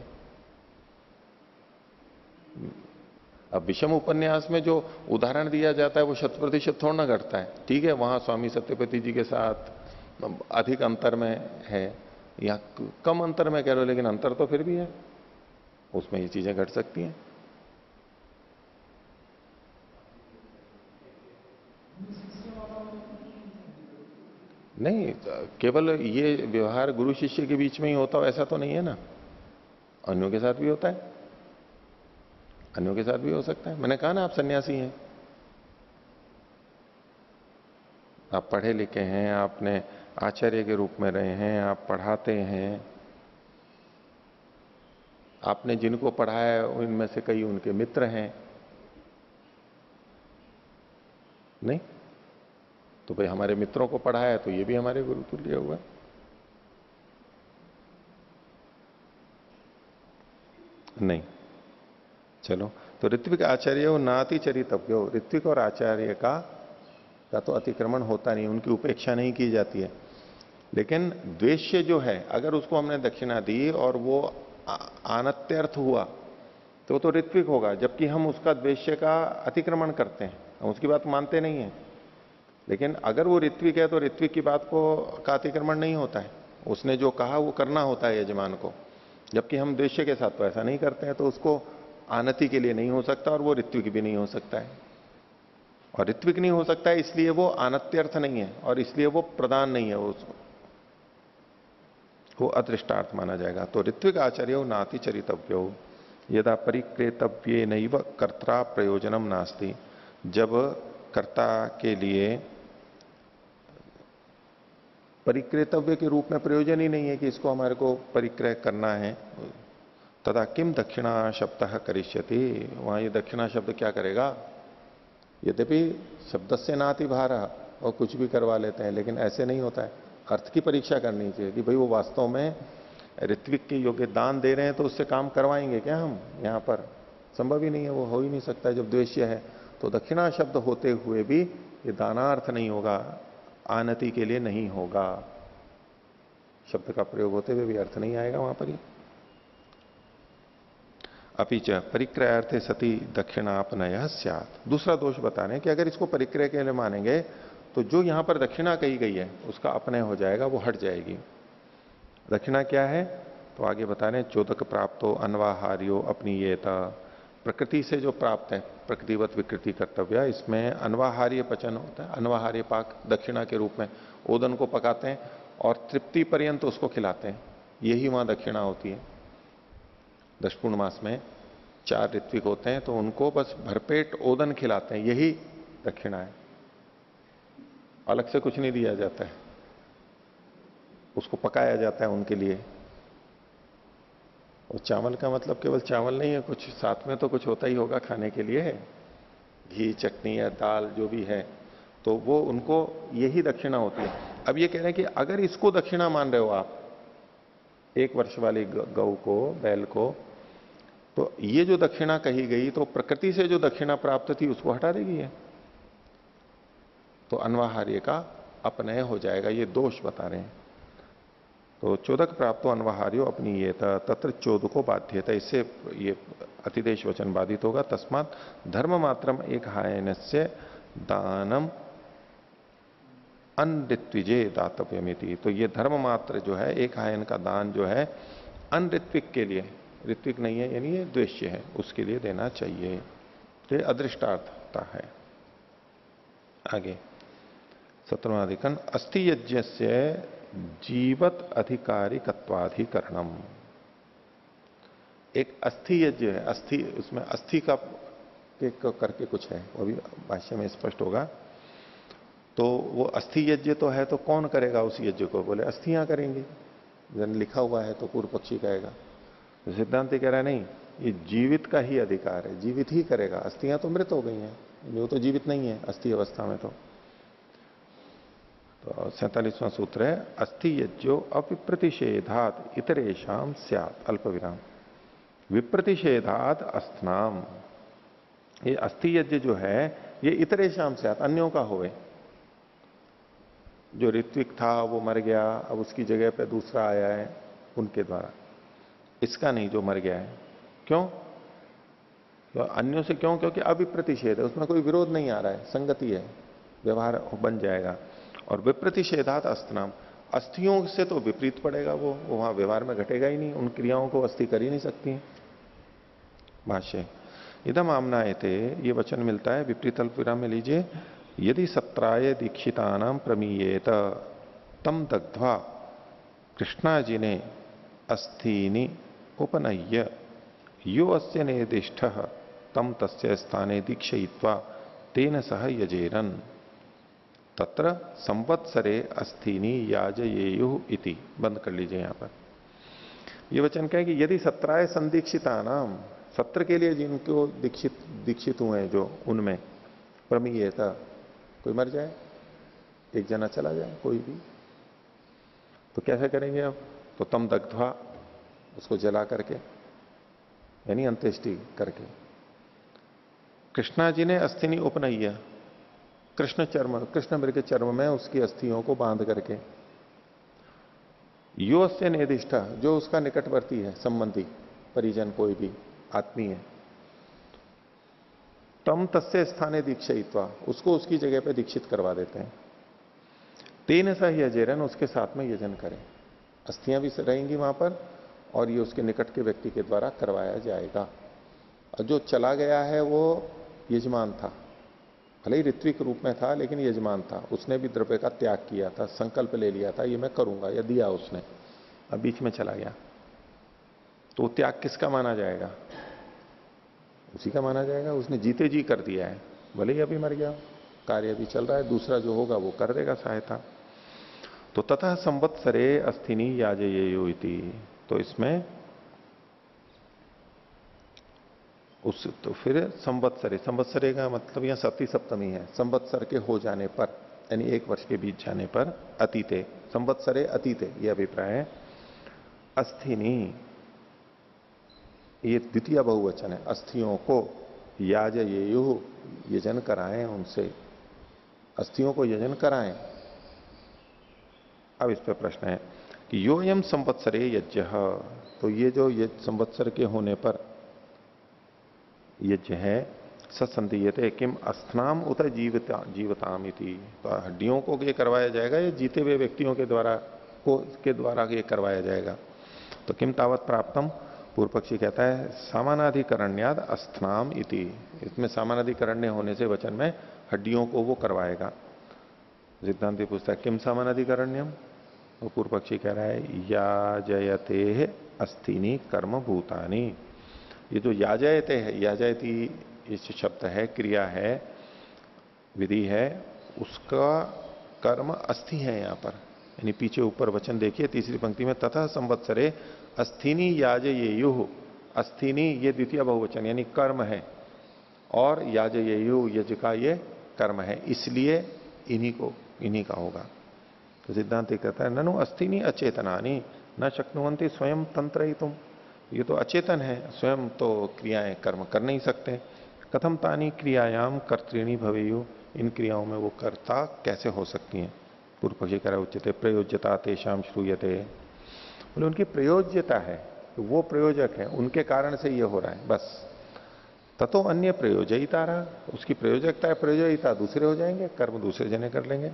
अब विषम उपन्यास में जो उदाहरण दिया जाता है वो 100% थोड़ा ना घटता है। ठीक है, वहां स्वामी सत्यपति जी के साथ अधिक अंतर में है, या कम अंतर में कह लो, लेकिन अंतर तो फिर भी है, उसमें ये चीजें घट सकती हैं। नहीं, केवल ये व्यवहार गुरु शिष्य के बीच में ही होता हो ऐसा तो नहीं है ना, अन्यों के साथ भी होता है, अन्यों के साथ भी हो सकता है। मैंने कहा ना, आप सन्यासी हैं, आप पढ़े लिखे हैं, आपने आचार्य के रूप में रहे हैं, आप पढ़ाते हैं, आपने जिनको पढ़ाया उनमें से कई उनके मित्र हैं, नहीं? तो भाई हमारे मित्रों को पढ़ाया तो ये भी हमारे गुरु तुल्य हुआ। नहीं, चलो, तो ऋत्विक आचार्य नाति चरितव्यो, ऋत्विक और आचार्य का तो अतिक्रमण होता नहीं, उनकी उपेक्षा नहीं की जाती है। लेकिन द्वेष्य जो है, अगर उसको हमने दक्षिणा दी और वो आनत्यर्थ हुआ तो वो तो ऋत्विक होगा, जबकि हम उसका द्वेष्य का अतिक्रमण करते हैं, हम उसकी बात मानते नहीं है। लेकिन अगर वो ऋत्विक है तो ऋत्विक की बात को का अतिक्रमण नहीं होता है, उसने जो कहा वो करना होता है यजमान को, जबकि हम द्वेष्य के साथ तो ऐसा नहीं करते हैं, तो उसको आनति के लिए नहीं हो सकता और वो ऋत्विक भी नहीं हो सकता है। और ऋत्विक नहीं हो सकता है इसलिए वो आनत्यर्थ नहीं है, और इसलिए वो प्रदान नहीं है, वो अदृष्टार्थ माना जाएगा। तो ऋत्विक आचार्य नाति चरितव्यो यदा परिक्रेतव्ये नैव कर्ता प्रयोजनम नास्ति, जब कर्ता के लिए परिक्रेतव्य के रूप में प्रयोजन ही नहीं है कि इसको हमारे को परिक्रय करना है, तदा किम दक्षिणा शब्द करिष्यति, वहां ये दक्षिणा शब्द क्या करेगा? यद्यपि शब्द से नाति भार, और कुछ भी करवा लेते हैं, लेकिन ऐसे नहीं होता है, अर्थ की परीक्षा करनी चाहिए कि भाई वो वास्तव में ऋत्विक के योग्य दान दे रहे हैं तो उससे काम करवाएंगे क्या हम? यहां पर संभव ही नहीं है, वो हो ही नहीं सकता है जब द्वेष्य है। तो दक्षिणा शब्द होते हुए भी ये दानार्थ नहीं होगा, आनति के लिए नहीं होगा, शब्द का प्रयोग होते हुए भी अर्थ नहीं आएगा वहां पर ही। अपिच परिक्रयार्थे सती दक्षिणापनय स्यात्। दूसरा दोष बता रहे हैं कि अगर इसको परिक्रय के लिए मानेंगे तो जो यहां पर दक्षिणा कही गई है उसका अपनय हो जाएगा, वो हट जाएगी। दक्षिणा क्या है? तो आगे बता रहे हैं चोदक प्राप्तो अनवाहार्यो अपनी ये प्रकृति से जो प्राप्त है प्रकृतिवत विकृति कर्तव्य, इसमें अनवाहार्य पचन होता है, अनवाहार्य पाक दक्षिणा के रूप में ओदन को पकाते हैं और तृप्ति पर्यंत उसको खिलाते हैं, यही वहां दक्षिणा होती है। दशपूर्ण मास में 4 ऋत्विक होते हैं तो उनको बस भरपेट ओदन खिलाते हैं, यही दक्षिणा है, अलग से कुछ नहीं दिया जाता है, उसको पकाया जाता है उनके लिए। और चावल का मतलब केवल चावल नहीं है, कुछ साथ में तो कुछ होता ही होगा खाने के लिए, घी चटनी या दाल जो भी है, तो वो उनको यही दक्षिणा होती है। अब ये कह रहे हैं कि अगर इसको दक्षिणा मान रहे हो आप 1 वर्ष वाली गौ को, बैल को, तो ये जो दक्षिणा कही गई तो प्रकृति से जो दक्षिणा प्राप्त थी उसको हटा देगी है, तो अनवाहार्य का अपनय हो जाएगा, ये दोष बता रहे हैं। तो चोदक प्राप्तो अनवाहार्यो अपनी ये तत्र चोदको बाध्यता, इससे ये अतिदेश वचन बाधित होगा। तस्मात धर्म मात्रम एक हायनस्य दानम अनृत्विजे दातव्यमिति, तो ये धर्म मात्र जो है एक हायन का दान जो है अनऋत्विक के लिए, ऋत्विक नहीं है यानी ये द्वेष्य है, उसके लिए देना चाहिए, तो ये अदृष्टार्थता है। आगे 17वां अधिकरण अस्थि यज्ञ से जीवत अधिकारिकत्वाधिकरणम, एक अस्थि यज्ञ है, अस्थि उसमें अस्थि का करके कुछ है, वो भी भाष्य में स्पष्ट होगा। तो वो अस्थि यज्ञ तो है, तो कौन करेगा उस यज्ञ को? बोले अस्थियां करेंगी, जन लिखा हुआ है तो पूर्व पक्षी कहेगा। तो सिद्धांत कह रहा है नहीं, ये जीवित का ही अधिकार है, जीवित ही करेगा, अस्थियां तो मृत हो गई हैं, वो तो जीवित नहीं है अस्थि अवस्था में। तो 47वां सूत्र है अस्थि यज्ञो अविप्रतिषेधात इतरेशम स्यात्, अल्प विराम, विप्रतिषेधात अस्थनाम, ये अस्थि यज्ञ जो है ये इतरेशम स्यात्, अन्यों का होवे। जो ऋत्विक था वो मर गया, अब उसकी जगह पे दूसरा आया है उनके द्वारा, इसका नहीं जो मर गया है। क्यों? तो अन्यों से क्यों? क्योंकि अविप्रतिषेध है, उसमें कोई विरोध नहीं आ रहा है, संगति है, व्यवहार बन जाएगा। और विप्रतिषेधात अस्थनाम, अस्थियों से तो विपरीत पड़ेगा, वो वहां व्यवहार में घटेगा ही नहीं, उन क्रियाओं को अस्थि कर ही नहीं सकती। भाष्य इदम आमनायते, ये वचन मिलता है विपरीत अल्प विराम में लीजिए, यदि सत्राय दीक्षितानाम प्रमीयेत तम दग्ध्वा कृष्णाजी ने अस्थीनि उपनय्य यो अस्य निर्दिष्ट तम तस्य स्थाने दीक्षयित्वा तेन सह यजेरन तत्र संवत्सरे अस्थीनि याजयेयु इति। बंद कर लीजिए यहां पर। ये वचन कहें कि यदि सत्राय संदीक्षितानाम, सत्र के लिए जिनको दीक्षित हुए हैं जो, उनमें प्रमीयता, कोई मर जाए, एक जना चला जाए कोई भी, तो कैसे करेंगे अब? तो तम दग्ध्वा, उसको जला करके, यानी अंत्येष्टि करके। कृष्णा जी ने अस्थिनी उपनय्य, कृष्ण चर्म, कृष्ण मृग के चर्म में उसकी अस्थियों को बांध करके, यो अस्य निर्दिष्ट, जो उसका निकटवर्ती है, संबंधी, परिजन, कोई भी आत्मीय, तम तस्य स्थाने दीक्षयित्वा, उसको उसकी जगह पे दीक्षित करवा देते हैं। तेन सह यजेरन, उसके साथ में यजन करें, अस्थियां भी रहेंगी वहां पर और ये उसके निकट के व्यक्ति के द्वारा करवाया जाएगा। और जो चला गया है वो यजमान था, भले ही ऋत्विक रूप में था लेकिन यजमान था, उसने भी द्रव्य का त्याग किया था, संकल्प ले लिया था ये मैं करूंगा, या दिया उसने, अब बीच में चला गया, तो त्याग किसका माना जाएगा? उसी का माना जाएगा, उसने जीते जी कर दिया है, भले ही अभी मर गया, कार्य अभी चल रहा है, दूसरा जो होगा वो कर देगा सहायता। तो तथा संवत्सरे अस्थिनी याजयेयु इति, तो इसमें उस, तो फिर संवत्सरे, संवत्सरे का मतलब यहां सती सप्तमी है, संवत्सर के हो जाने पर, यानी 1 वर्ष के बीत जाने पर, अतीते, संवत्सरे अतीते, यह अभिप्राय है। अस्थिनी, ये द्वितीय बहुवचन है, अस्थियों को याजयेयु, यजन कराएं उनसे, अस्थियों को यजन कराएं। अब इस पर प्रश्न है कि योयम संवत्सरे यज्ञ, तो ये जो संवत्सर के होने पर यज्ञ है, सत्संधीयते किम अस्थनाम उत जीवताम इति, तो हड्डियों को ये करवाया जाएगा या जीते हुए व्यक्तियों के द्वारा ये करवाया जाएगा? तो किम तावत प्राप्तम, पूर्व पक्षी कहता है सामानाधिकरण्याद अस्थनाम इति, इसमें सामानाधिकरण्य होने से वचन में हड्डियों को वो करवाएगा। सिद्धांति पूछता है किम सामानाधिकरण्यम, वो पूर्व पक्षी कह रहा है याजयते अस्थिनी कर्म भूतानी। ये जो याजयते है, याजयती ये शब्द है, क्रिया है, विधि है, उसका कर्म अस्थि है यहां पर, यानी पीछे ऊपर वचन देखिए तीसरी पंक्ति में, तथा संवत्सरे अस्थिनी याजयेयुः, अस्थिनी ये द्वितीय बहुवचन यानी कर्म है, और याजयेयुः यज का ये कर्म है, इसलिए इन्हीं का होगा। तो सिद्धांत कहता है ननु अस्थिनी अचेतनानी न शक्नुवंती स्वयं तंत्रयितुम, ये तो अचेतन है, स्वयं तो क्रियाएं कर्म कर नहीं सकते। कथम तानी क्रियायाम कर्तृणी भवेयु, इन क्रियाओं में वो कर्ता कैसे हो सकती हैं। पूर्व पक्षी कह रहा उच्चते प्रयोज्यता तेषाम श्रूयते, बोले उनकी प्रयोज्यता है, तो वो प्रयोजक है, उनके कारण से ये हो रहा है बस। ततो अन्य प्रयोजयिता रहा, उसकी प्रयोजकता है, प्रयोजयिता दूसरे हो जाएंगे, कर्म दूसरे जने कर लेंगे।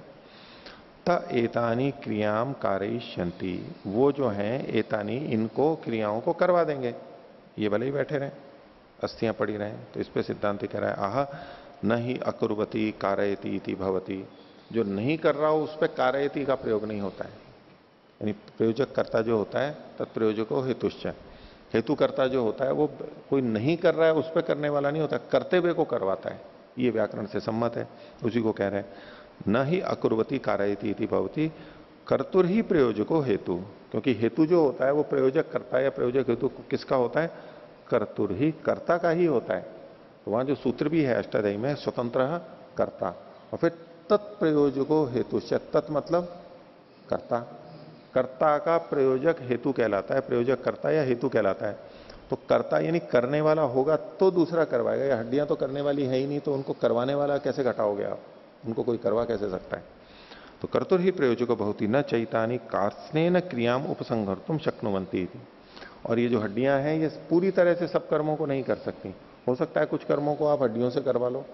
त एतानी क्रियाम कारयिष्यन्ति, वो जो हैं एतानी इनको क्रियाओं को करवा देंगे, ये भले ही बैठे रहें, अस्थियां पड़ी रहें। तो इस पे सिद्धांत कह रहा है आह न ही अकुर्वती कारयति इति भवति, जो नहीं कर रहा हो उस पर कारयति का प्रयोग नहीं होता है, यानी प्रयोजक कर्ता जो होता है तत्प्रयोजको हेतुश्च, हेतुकर्ता जो होता है वो कोई नहीं कर रहा है उस पर करने वाला नहीं होता, करते हुए को करवाता है, ये व्याकरण से सम्मत है, उसी को कह रहे हैं न ही अकुर्वती कारयति इति भवति कर्तुर ही प्रयोजको हेतु, क्योंकि हेतु जो होता है वो प्रयोजक करता है या प्रयोजक हेतु किसका होता है, कर्तुर ही, कर्ता का ही होता है। तो वहां जो सूत्र भी है अष्टाध्यायी में स्वतंत्र कर्ता, और फिर तत्प्रयोजको हेतु, तत् मतलब कर्ता, कर्ता का प्रयोजक हेतु कहलाता है, प्रयोजक कर्ता या हेतु कहलाता है। तो कर्ता यानी करने वाला होगा तो दूसरा करवाएगा, या हड्डियां तो करने वाली है ही नहीं तो उनको करवाने वाला कैसे घटाओगे आप, उनको कोई करवा कैसे सकता है। तो कर्तुर ही प्रयोजको भवति न चैतानी कार्त्स्नेन क्रियाम उपसंहर्तुम शक्नुवन्ति थी। और ये जो हड्डियां हैं ये पूरी तरह से सब कर्मों को नहीं कर सकती, हो सकता है कुछ कर्मों को आप हड्डियों से करवा लो,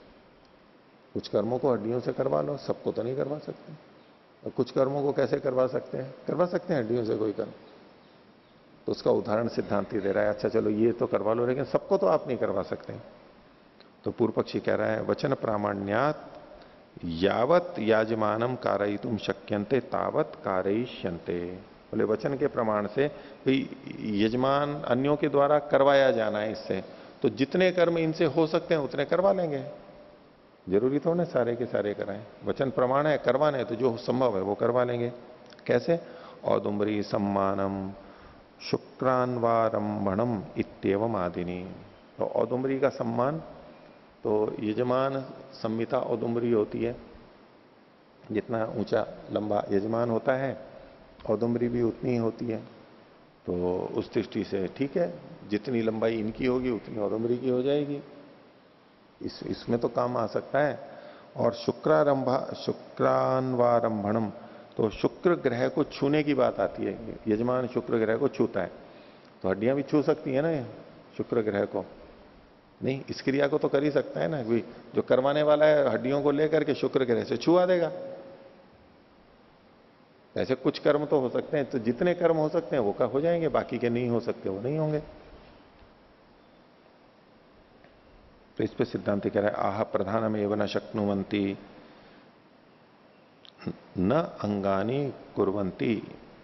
कुछ कर्मों को हड्डियों से करवा लो, सबको तो नहीं करवा सकते। और कुछ कर्मों को कैसे करवा सकते हैं, करवा सकते हैं हड्डियों से कोई कर्म, तो उसका उदाहरण सिद्धांति दे रहा है, अच्छा चलो ये तो करवा लो लेकिन सबको तो आप नहीं करवा सकते। तो पूर्व पक्षी कह रहा है वचन प्रामाण्यात यावत याजमानम कारयितुम शक्यन्ते तावत कारयिष्यन्ते, बोले वचन के प्रमाण से भाई यजमान अन्यों के द्वारा करवाया जाना है इससे, तो जितने कर्म इनसे हो सकते हैं उतने करवा लेंगे, जरूरी तो ना सारे के सारे कराएं, वचन प्रमाण है करवाने है तो जो संभव है वो करवा लेंगे। कैसे, औदुम्बरी सम्मानम शुक्रान्वारंभणम इत्येवम आदिनी, तो औदुम्बरी का सम्मान, तो यजमान संहिता औदुम्बरी होती है, जितना ऊंचा लंबा यजमान होता है औदुम्बरी भी उतनी ही होती है, तो उस दृष्टि से ठीक है, जितनी लंबाई इनकी होगी उतनी औदुम्बरी की हो जाएगी, इसमें तो काम आ सकता है। और शुक्रान्वारंभणम, तो शुक्र ग्रह को छूने की बात आती है, यजमान शुक्र ग्रह को छूता है, तो हड्डियां भी छू सकती है ना शुक्र ग्रह को, नहीं इस क्रिया को तो कर ही सकता है ना, जो करवाने वाला है हड्डियों को लेकर के शुक्र ग्रह से छुआ देगा। ऐसे कुछ कर्म तो हो सकते हैं, तो जितने कर्म हो सकते हैं वो हो जाएंगे, बाकी के नहीं हो सकते वो नहीं होंगे। तो इस पे सिद्धांत कह रहा है आह प्रधानम एवं न शक्नुवंती न अंगानी कुर्वंती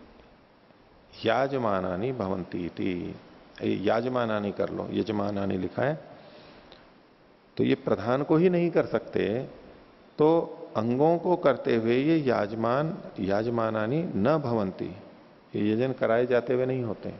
याजमानानी भवंती थी, याजमानानी कर लो, यजमानानी लिखा है, तो ये प्रधान को ही नहीं कर सकते, तो अंगों को करते हुए ये याजमानानी न भवंती, ये यजन कराए जाते हुए नहीं होते,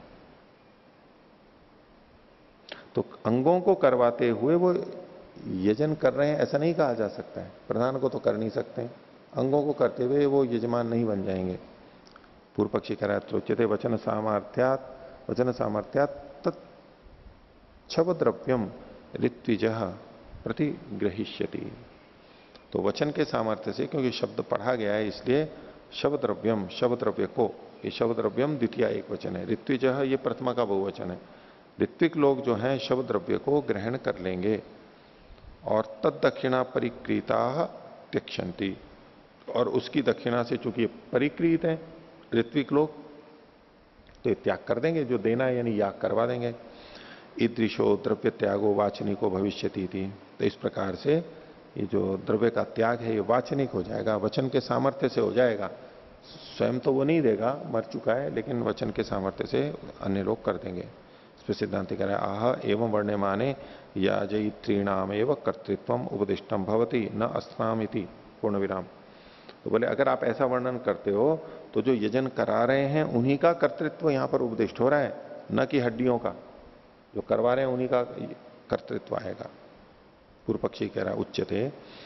तो अंगों को करवाते हुए वो यजन कर रहे हैं ऐसा नहीं कहा जा सकता है, प्रधान को तो कर नहीं सकते, अंगों को करते हुए वो यजमान नहीं बन जाएंगे। पूर्व पक्षी कह रहा है त्रोच्यते वचन सामर्थ्यात तत्छव द्रव्यम ऋत्विज प्रतिग्रहिष्यति, तो वचन के सामर्थ्य से, क्योंकि शब्द पढ़ा गया है इसलिए शवद्रव्यम, शवद्रव्य को, ये शवद्रव्यम द्वितीय एक वचन है, ऋत्विज ये प्रथमा का बहुवचन है, ऋत्विक लोग जो हैं शवद्रव्य को ग्रहण कर लेंगे, और तद दक्षिणा परिक्रीता त्यक्षन्ति, और उसकी दक्षिणा से चूंकि परिक्रीत है ऋत्विक लोग, तो ये त्याग कर देंगे, जो देना है यानी याग करवा देंगे। ईदृशो द्रव्य त्यागो वाचनिको भविष्यति थी। तो इस प्रकार से ये जो द्रव्य का त्याग है ये वाचनिक हो जाएगा, वचन के सामर्थ्य से हो जाएगा। स्वयं तो वो नहीं देगा, मर चुका है, लेकिन वचन के सामर्थ्य से अन्य लोग कर देंगे। इस पर सिद्धांत कह रहा है आह एवं वर्ण्य माने याजयित्रीणाम एवं कर्तृत्व उपदिष्टम भवती न अस्नामिति पूर्ण विराम। तो बोले अगर आप ऐसा वर्णन करते हो तो जो यजन करा रहे हैं उन्हीं का कर्तृत्व यहां पर उपदिष्ट हो रहा है, न कि हड्डियों का। जो करवा रहे हैं उन्हीं का कर्तृत्व आएगा। पूर्व पक्षी कह रहा है उच्चते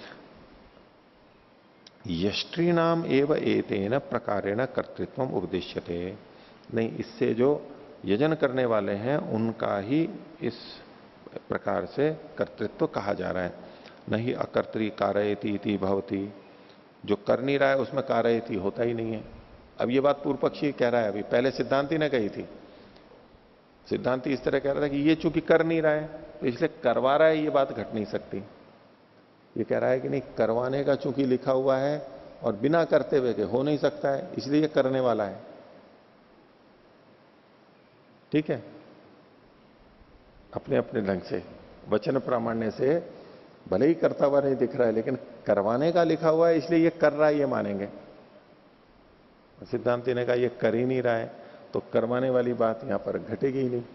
यष्ट्रीणाम एव एतेन प्रकारेण कर्तृत्व उपदिश्यते। नहीं, इससे जो यजन करने वाले हैं उनका ही इस प्रकार से कर्तृत्व कहा जा रहा है। नहीं अकर्तरी कारयति इति भवति, जो कर नहीं रहा है उसमें कारयति होता ही नहीं है। अब ये बात पूर्व पक्षी कह रहा है, अभी पहले सिद्धांति ने कही थी। सिद्धांति इस तरह कह रहा था कि ये चूंकि कर नहीं रहा है तो इसलिए करवा रहा है, ये बात घट नहीं सकती। ये कह रहा है कि नहीं, करवाने का चूंकि लिखा हुआ है और बिना करते हुए के हो नहीं सकता है, इसलिए ये करने वाला है। ठीक है, अपने अपने ढंग से वचन प्रामाण्य से भले ही करता हुआ नहीं दिख रहा है, लेकिन करवाने का लिखा हुआ है इसलिए ये कर रहा है, ये मानेंगे। सिद्धांति ने कहा ये कर ही नहीं रहा है तो करवाने वाली बात यहां पर घटेगी ही नहीं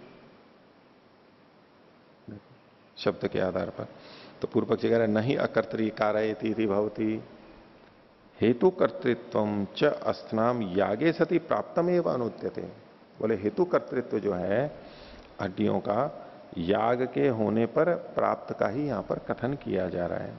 शब्द के आधार पर। तो पूर्व पक्षी कह रहे नहीं अकर्तरी कारयति भवती हेतु कर्तृत्व च अस्नाम यागे सती प्राप्तम एवं अनुद्यते। बोले हेतु कर्तृत्व जो है हड्डियों का याग के होने पर प्राप्त का ही यहां पर कथन किया जा रहा है।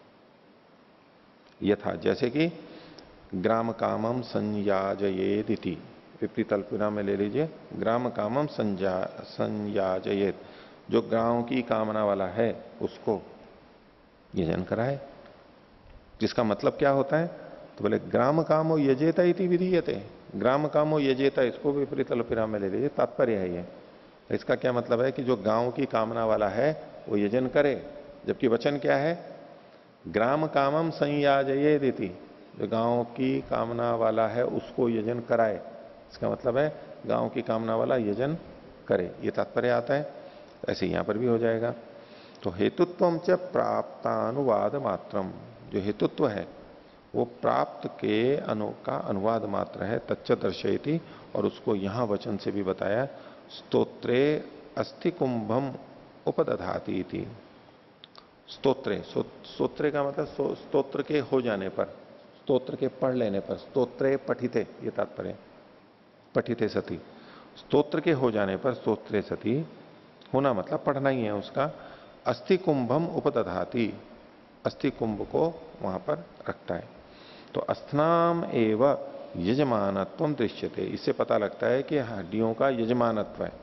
यथा जैसे कि ग्राम कामम संयाजयेदिति, विपरीत अल्पविराम में ले लीजिए, ग्राम कामम संयाजयेत, जो गांव की कामना वाला है उसको यजन कराए। जिसका मतलब क्या होता है, तो बोले ग्राम कामो यजेता इति विधीयते। ग्राम कामो यजेता, इसको विपरीत अल्पविराम में ले लीजिए, तात्पर्य है ये। इसका क्या मतलब है कि जो गांव की कामना वाला है वो यजन करे, जबकि वचन क्या है, ग्राम कामम संयाजयेदिति, जो गांव की कामना वाला है उसको यजन कराए। इसका मतलब है गांव की कामना वाला यजन करे, ये तात्पर्य आता है। ऐसे यहां पर भी हो जाएगा। तो हेतुत्वम च प्राप्तानुवाद मात्रम, जो हेतुत्व है वो प्राप्त के का अनुवाद मात्र है। तच्च दर्शयति, और उसको यहां वचन से भी बताया, स्तोत्रे अस्थि कुंभम उपदधाति थी। स्तोत्रे, स्तोत्रे का मतलब स्तोत्र के हो जाने पर, स्तोत्र के पढ़ लेने पर, स्तोत्रे पठिते, ये तात्पर्य, पठिते सती, स्तोत्र के हो जाने पर, स्तोत्रे सती होना मतलब पढ़ना ही है उसका। अस्थि कुंभम उपदधाति, अस्थि कुंभ को वहां पर रखता है। तो अस्थनाम एव यजमानत्व दृश्यते, इससे पता लगता है कि हड्डियों का यजमानत्व है।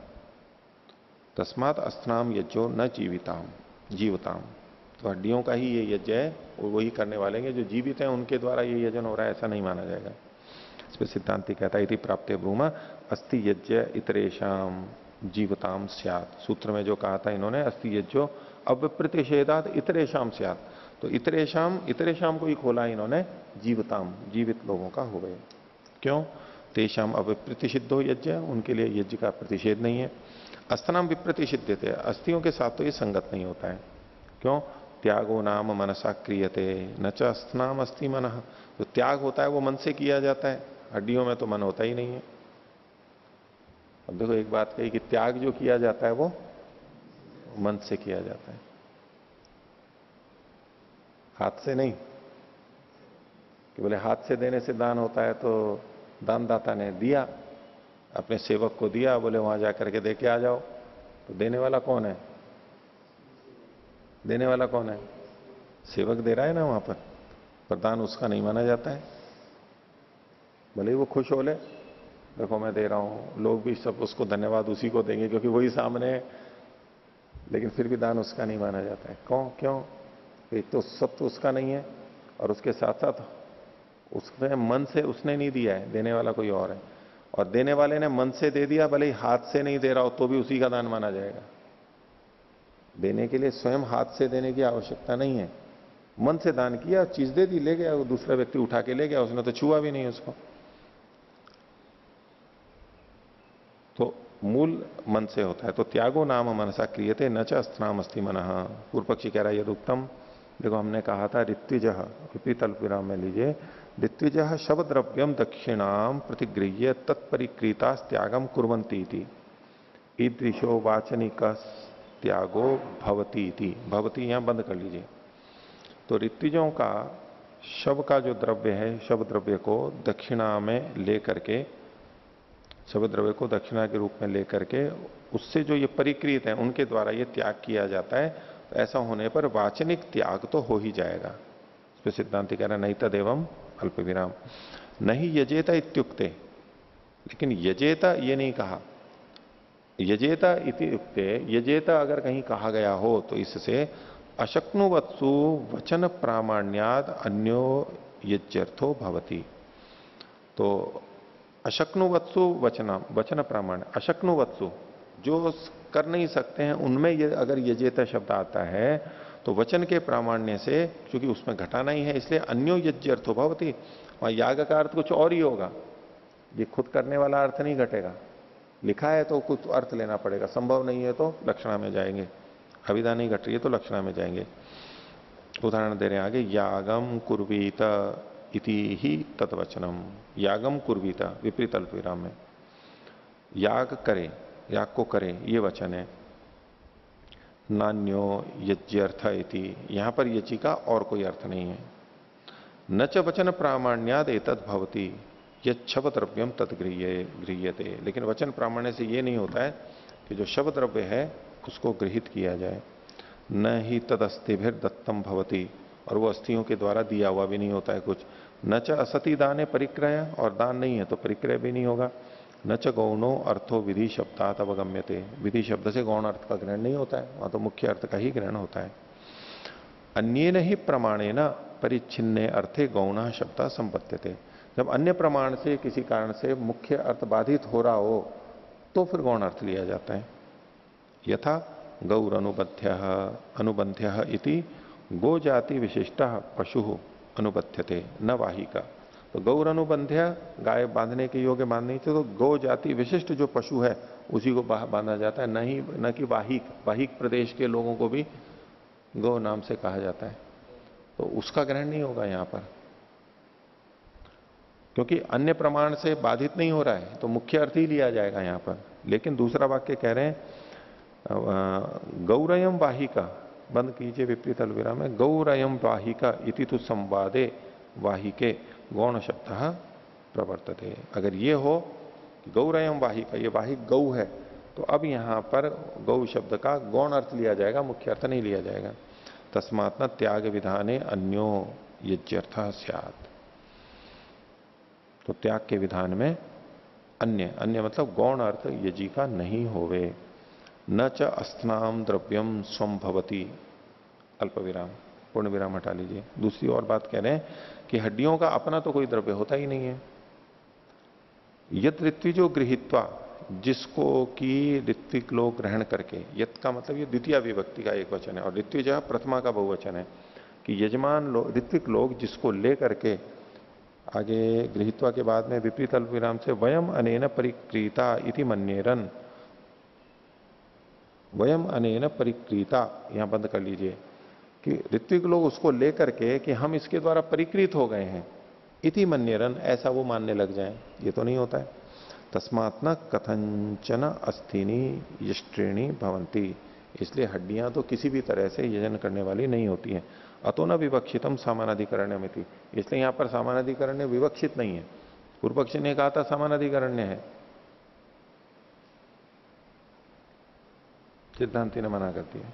तस्मात अस्थनाम यज्ञो न जीविताम जीवताम, तो हड्डियों का ही ये यज्ञ है, और वही करने वाले हैं जो जीवित हैं उनके द्वारा ये यजन हो रहा है, ऐसा नहीं माना जाएगा। इस पर सिद्धांति कहता है इति प्राप्ते ब्रूमा अस्थि यज्ञ इतरेशम जीवताम स्यात्। सूत्र में जो कहा था इन्होंने, अस्थि यज्ञो अविप्रतिषेधात इतरेशम स्यात्, तो इतरेशम को ही खोला इन्होंने, जीवताम, जीवित लोगों का हो गए। क्यों? तेषाम अविप्रतिषिद्धो यज्ञ, उनके लिए यज्ञ का प्रतिषेध नहीं है। अस्थनाम विप्रतिषिध्य थे, अस्थियों के साथ तो ये संगत नहीं होता है। क्यों? त्यागो नाम मनसा क्रियते न च अस्थनाम अस्थि मन, जो त्याग होता है वो मन से किया जाता है, हड्डियों में तो मन होता ही नहीं है। अब देखो एक बात कही कि त्याग जो किया जाता है वो मन से किया जाता है, हाथ से नहीं। कि बोले हाथ से देने से दान होता है, तो दानदाता ने दिया, अपने सेवक को दिया, बोले वहां जाकर के दे के आ जाओ, तो देने वाला कौन है? देने वाला कौन है? सेवक दे रहा है ना वहां पर दान उसका नहीं माना जाता है। भले ही वो खुश हो ले, देखो मैं दे रहा हूं, लोग भी सब उसको धन्यवाद उसी को देंगे क्योंकि वही सामने है, लेकिन फिर भी दान उसका नहीं माना जाता है। क्यों? एक तो सत्व उसका नहीं है, और उसके साथ साथ उसने मन से उसने नहीं दिया है, देने वाला कोई और है, और देने वाले ने मन से दे दिया, भले ही हाथ से नहीं दे रहा हो तो भी उसी का दान माना जाएगा। देने के लिए स्वयं हाथ से देने की आवश्यकता नहीं है, मन से दान किया, चीज दे दी, ले गया, वो दूसरा व्यक्ति उठा के ले गया, उसने तो छुआ भी नहीं उसको। तो मूल मन से होता है। तो त्यागो नाम मनसा क्रियते न च अस्त्राम अस्ति मनः। पूर्व पक्षी कह रहा है यदुक्तम, देखो हमने कहा था ऋत्विज, विपरीत अल्पविराम में लीजिए, ऋत्विज शवद्रव्यम दक्षिणाम प्रतिगृह्य तत्परिक्रीता त्यागम कुर्वन्ति इति ईदृशो वाचनिक त्यागो भवती इति। भवती यहां बंद कर लीजिए। तो ऋत्विजों का शव का जो द्रव्य है, शव द्रव्य को दक्षिणा में लेकर के, शव द्रव्य को दक्षिणा के रूप में लेकर के उससे जो ये परिकृत है उनके द्वारा ये त्याग किया जाता है। तो ऐसा होने पर वाचनिक त्याग तो हो ही जाएगा। इस पर सिद्धांति कह रहा है नहीं तदेवम अल्प विराम नहीं यजेता इत्युक्ते, लेकिन यजेता ये नहीं कहा। यजेता इत्युक्ते, यजेता अगर कहीं कहा गया हो तो इससे अशक्नुवत्सु वचन प्रामाण्याद अन्यो यज्यर्थो भवति। तो अशक्नुवत्सु वचन प्रामाण्य, अशक्नुवत्सु जो कर नहीं सकते हैं उनमें ये अगर यजेता शब्द आता है तो वचन के प्रामाण्य से, क्योंकि उसमें घटाना ही है, इसलिए अन्यो यज्यर्थो भवति। वहां याग का अर्थ कुछ और ही होगा, ये खुद करने वाला अर्थ नहीं घटेगा। लिखा है तो कुछ अर्थ लेना पड़ेगा, संभव नहीं है तो लक्षणा में जाएंगे, अविधा नहीं घट रही है तो लक्षणा में जाएंगे। उदाहरण दे रहे हैं आगे, यागम कुर्वीत इति ही तत्वचनम। यागम कुर्वीत विपरीत अल्पविराम में याग करे, याग को करे, ये वचन है। नान्यो यज्ञर्थ इति, यहां पर यज्ञ का और कोई अर्थ नहीं है। न च वचन प्रामाण्याद एतद् भवति यच्छव द्रव्यम तद्गृह्यते। लेकिन वचन प्रामाण्य से ये नहीं होता है कि जो शव द्रव्य है उसको गृहित किया जाए। न ही तदस्तिभिर दत्तम भवति, और वो अस्थियों के द्वारा दिया हुआ भी नहीं होता है कुछ। न च असति दाने परिक्रय, और दान नहीं है तो परिक्रय भी नहीं होगा। न च गौणो अर्थो विधि शब्दात अवगम्यते, विधि शब्द से गौण अर्थ का ग्रहण नहीं होता है, वहां तो मुख्य अर्थ का ही ग्रहण होता है। अन्येन ही प्रमाणेन परिच्छिन्ने अर्थे गौण शब्द संपद्यते। जब अन्य प्रमाण से किसी कारण से मुख्य अर्थ बाधित हो रहा हो तो फिर गौण अर्थ लिया जाता है। यथा गौर अनुबंध्य इति गो जाति विशिष्ट पशु अनुबध्यते न वाहिका। तो गौर अनुबंध्य गाय बांधने के योग्य बांधने चाहिए, तो गौ जाति विशिष्ट जो पशु है उसी को बांधा जाता है, न कि वाहिक प्रदेश के लोगों को भी गौ नाम से कहा जाता है, तो उसका ग्रहण नहीं होगा यहां पर, क्योंकि अन्य प्रमाण से बाधित नहीं हो रहा है तो मुख्य अर्थ ही लिया जाएगा यहां पर। लेकिन दूसरा वाक्य कह रहे हैं गौरयम वाहिका, बंद कीजिए विपरीत अल्पविराम में, गौरयम वाहिका इति तु संवादे वाहिके गौण शब्द प्रवर्तते। अगर ये हो गौरयम वाहिका, ये वाहिक गौ है, तो अब यहां पर गौ शब्द का गौण अर्थ लिया जाएगा, मुख्य अर्थ नहीं लिया जाएगा। तस्मात् न त्याग विधाने अन्यो यज्ञर्थ स्यात्। तो त्याग के विधान में अन्य मतलब गौण अर्थ यजी का नहीं होवे। न च अस्नाम द्रव्यम स्वम भवति, अल्प विराम, पूर्ण विराम हटा लीजिए। दूसरी और बात कह रहे हैं कि हड्डियों का अपना तो कोई द्रव्य होता ही नहीं है। यद ऋत्विजो गृहीत्वा, जिसको कि ऋत्विक लोग ग्रहण करके, यत का मतलब ये द्वितीय विभक्ति का एक वचन है और ऋत्विज प्रथमा का बहुवचन है, कि यजमान लोग, ऋत्विक लोग जिसको ले करके, आगे गृहीत्वा के बाद में विपरीत अल्पविराम से वयम अनेन परिक्रीता इति मन्येरन, वयम अनेन परिक्रीता, यहां बंद कर लीजिए, कि ऋत्विक लोग उसको लेकर के कि हम इसके द्वारा परिकृत हो गए हैं, इति मन्येरन, ऐसा वो मानने लग जाएं, ये तो नहीं होता है। तस्मात् न कथंचन अस्थिनी यष्ट्रेणी भवंती, इसलिए हड्डियां तो किसी भी तरह से यजन करने वाली नहीं होती हैं। अतो न विवक्षितम सामानाधिकरण्य में थी, इसलिए यहां पर सामानाधिकरण्य विवक्षित नहीं है। पूर्व पक्षी ने कहा था सामानाधिकरण्य है, सिद्धांति ने मना कर दिया।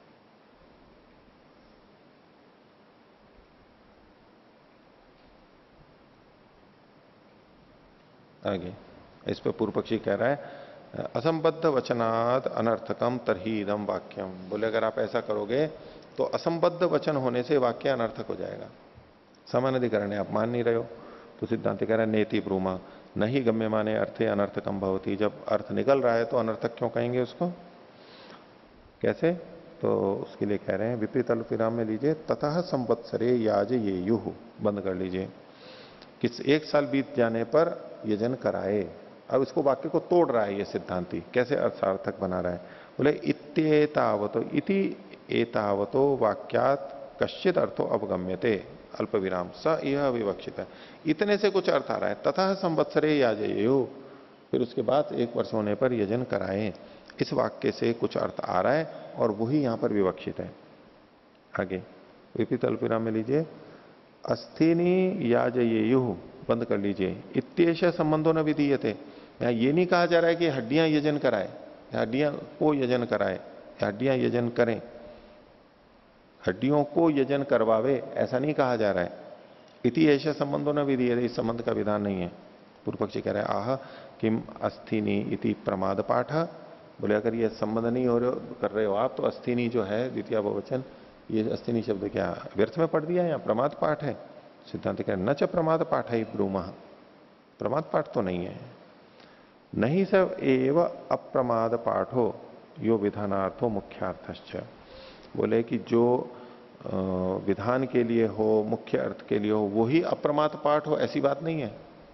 आगे इस पे पूर्व पक्षी कह रहा है असंबद्ध वचनाद अनर्थकम तरही इदम वाक्यम। बोले अगर आप ऐसा करोगे तो असंबद्ध वचन होने से वाक्य अनर्थक हो जाएगा। समानाधिकरण है, आप मान नहीं रहे हो, तो सिद्धांत कह रहा है नेति ब्रूमा नहीं गम्य माने अर्थे अनर्थकम भवती। जब अर्थ निकल रहा है तो अनर्थक क्यों कहेंगे उसको, कैसे, तो उसके लिए कह रहे हैं विपरीत अल्पविराम में लीजिए, ततः संवत्सरे याज ये युह, बंद कर लीजिए, किस एक साल बीत जाने पर यजन कराए, अब इसको वाक्य को तोड़ रहा है ये सिद्धांती, कैसे अर्थार्थक बना रहा है। बोले इत्येतावतो इति एतावतो वाक्यात कश्चित अर्थो अवगम्यते अल्प विराम स यह विवक्षित है। इतने से कुछ अर्थ आ रहा है। तथा संवत्सरे याजयो, फिर उसके बाद 1 वर्ष होने पर यजन कराएं, इस वाक्य से कुछ अर्थ आ रहा है और वही यहां पर विवक्षित है। आगे विपरीत अल्प विराम में लीजिए, अस्थिनी याजयेयु, बंद कर लीजिए, इत्येष संबंधो न विधीयते। यहां ये नहीं कहा जा रहा है कि हड्डियां यजन कराए, हड्डियां को यजन कराए, हड्डियां यजन करें, हड्डियों को यजन करवावे, ऐसा नहीं कहा जा रहा है। इति ऐसा संबंधो न विधीयते, इस संबंध का विधान नहीं है। पूर्व पक्षी कह रहे हैं आह किम अस्थिनी इति प्रमाद पाठ। बोले अगर ये संबंध नहीं हो रहे कर रहे हो आप, तो अस्थिनी जो है द्वितीय बहुवचन, ये अस्थिनी शब्द क्या व्यर्थ में पढ़ दिया या प्रमाद पाठ है। सिद्धांत कह रहे न च प्रमाद पाठ है ब्रूमः, प्रमाद पाठ तो नहीं है। नहीं सब एव अप्रमाद पाठो यो विधानार्थो मुख्यार्थश्च। बोले कि जो विधान के लिए हो, मुख्य अर्थ के लिए हो, वही अप्रमाद पाठ हो, ऐसी बात नहीं है